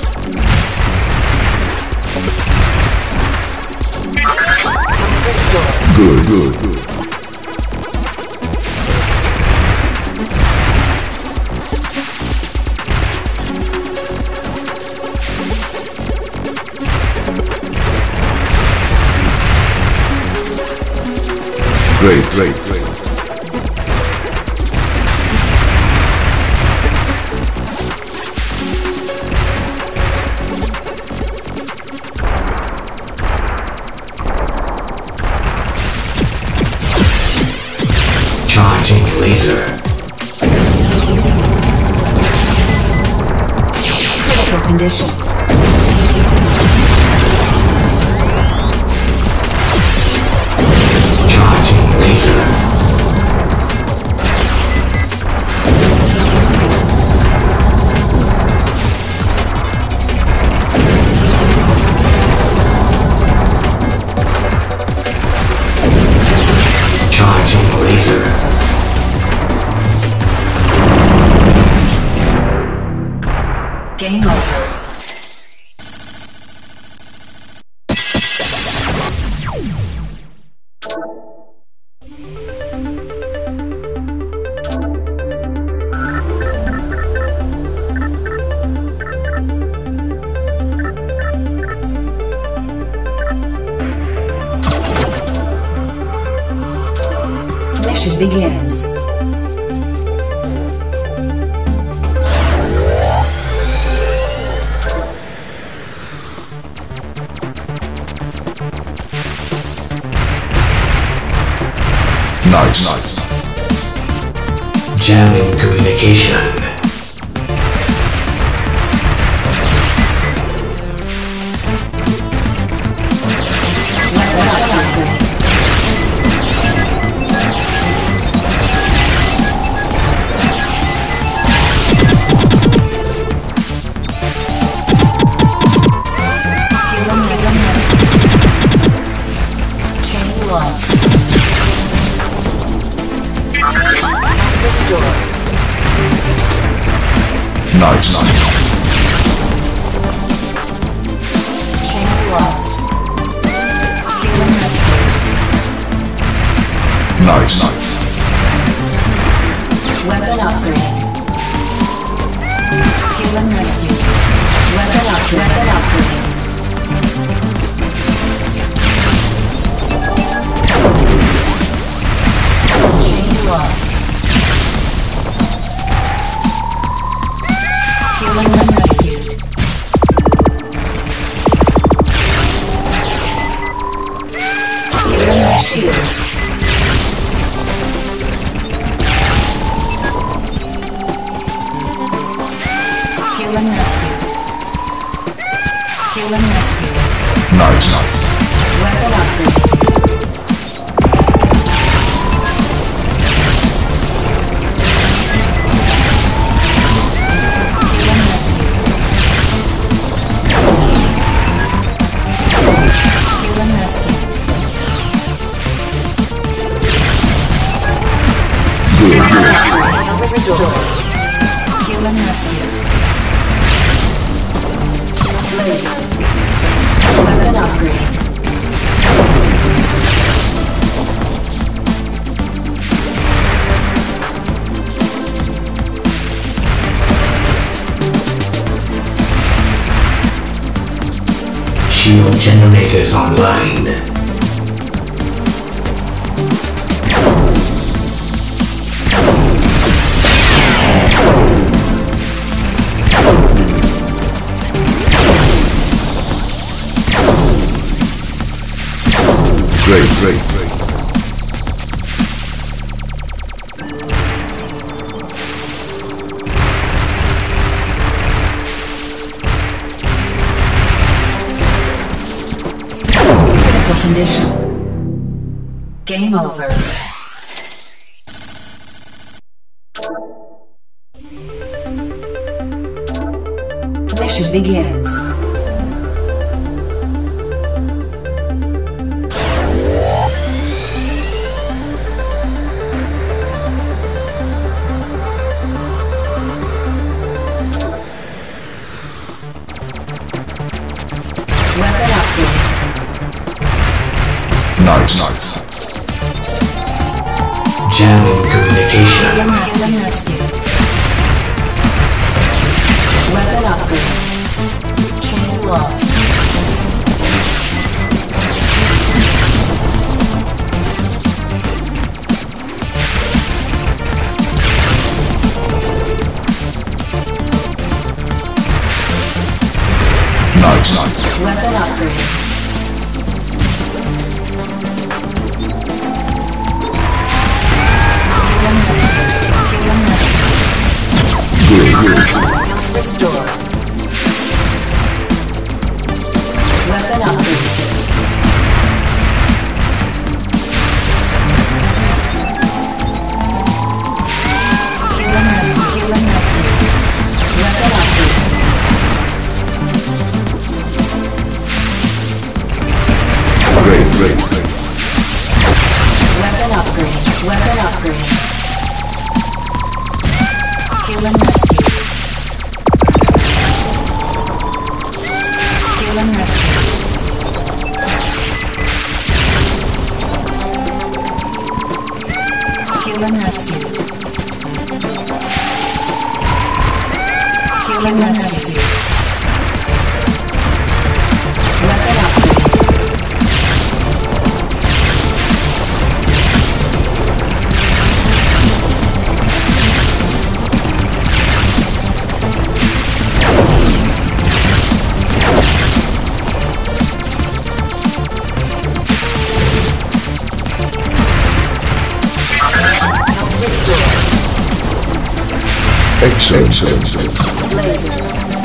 Health restored. Good, good, good. Great, great, great. Charging laser. Critical condition. Charging laser. Charging laser. Game over. Mission begins. Nice, nice. Jamming communication. Nice, nice. Chain lost. Human rescue. Nice, nice. Weapon upgrade. Human rescue. Weapon upgrade. Weapon upgrade. Chain lost. Human rescued. Human rescued. Human rescued. Human rescued. Nice, nice. Weapon upgrade. Human rescue. Laser. Weapon upgrade. Shield generators online. Great, great, great. Critical condition. Game over. Mission begins. Nice, nice. Jamming communication. Human rescue. Weapon upgrade. Chain lost. Nice, nice. Weapon upgrade. Good, good. Restore. Weapon upgrade. Human rescue. Human rescue. Weapon upgrade. Great, great, great. Weapon upgrade. Weapon upgrade. Human rescue. Human rescue. Human rescue. Human rescue. Weapon upgrade. Excellent. Laser.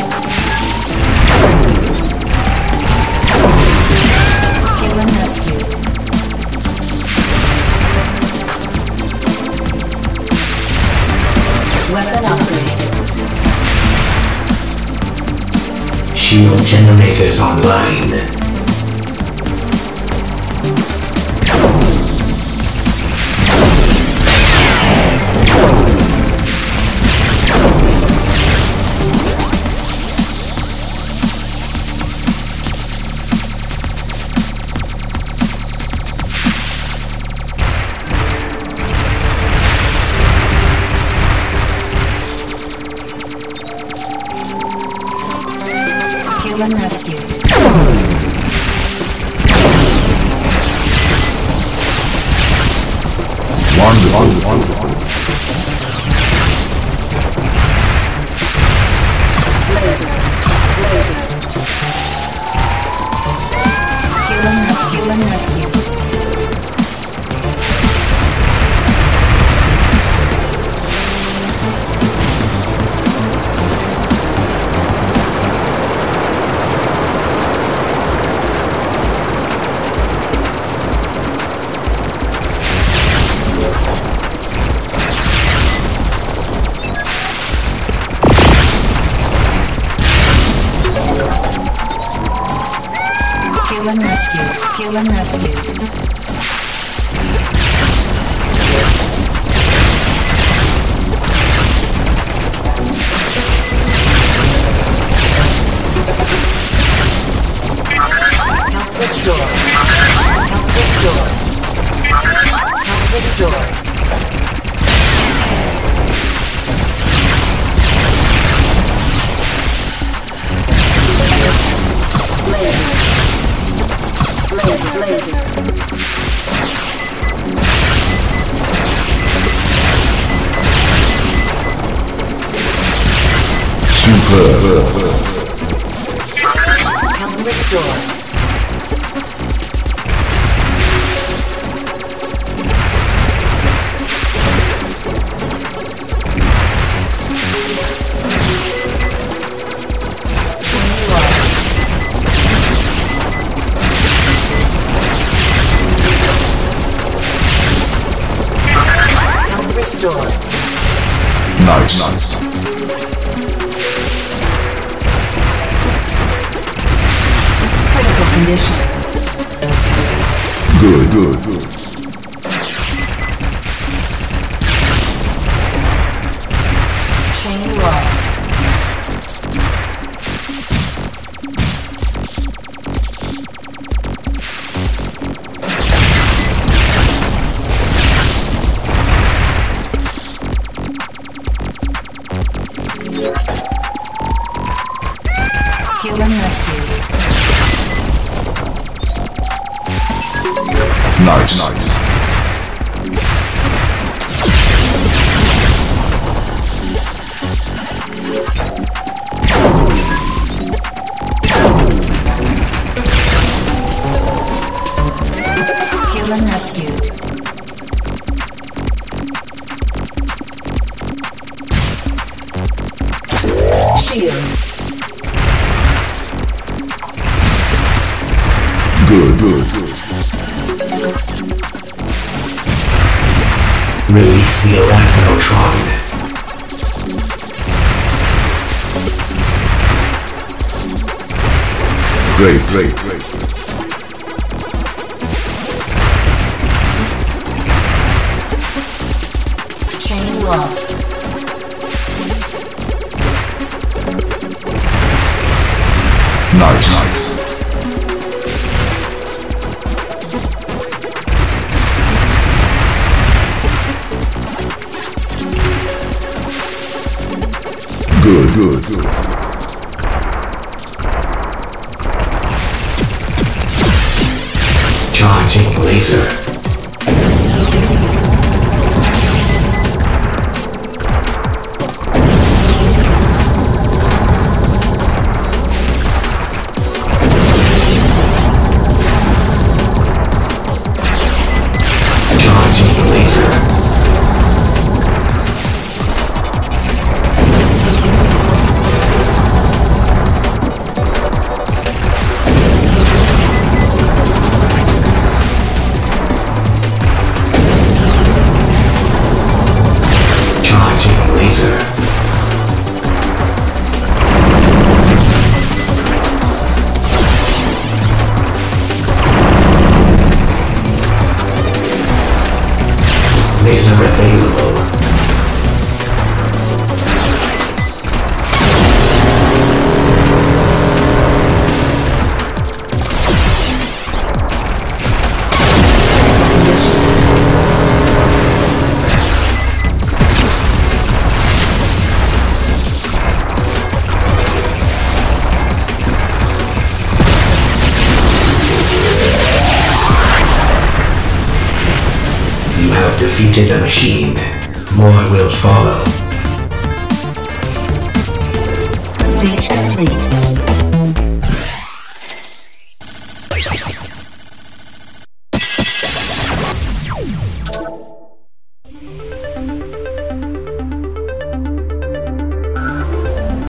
Kill and rescue. Weapon upgrade. Shield generators online. Kill and rescue. Wonderful. Wonderful. Laser. Laser. Kill and rescue. Kill and rescue. Kill and rescue. Kill and rescue. Health restore. Health restore. Health restore. Laser. Laser, laser. Superb. Health restore. Chain lost. Health restore. Nice. Nice. Critical condition. Good, good, good. Chain lost. Kill and rescue. Nice. Nice. Kill and rescued. Shield. Good, good, good. Release the Arachnotron. Great, great, great. Chain lost. Nice, nice. Good, good, good. Charging laser. Charging laser. laser available. You have defeated a machine. More will follow. Stage complete.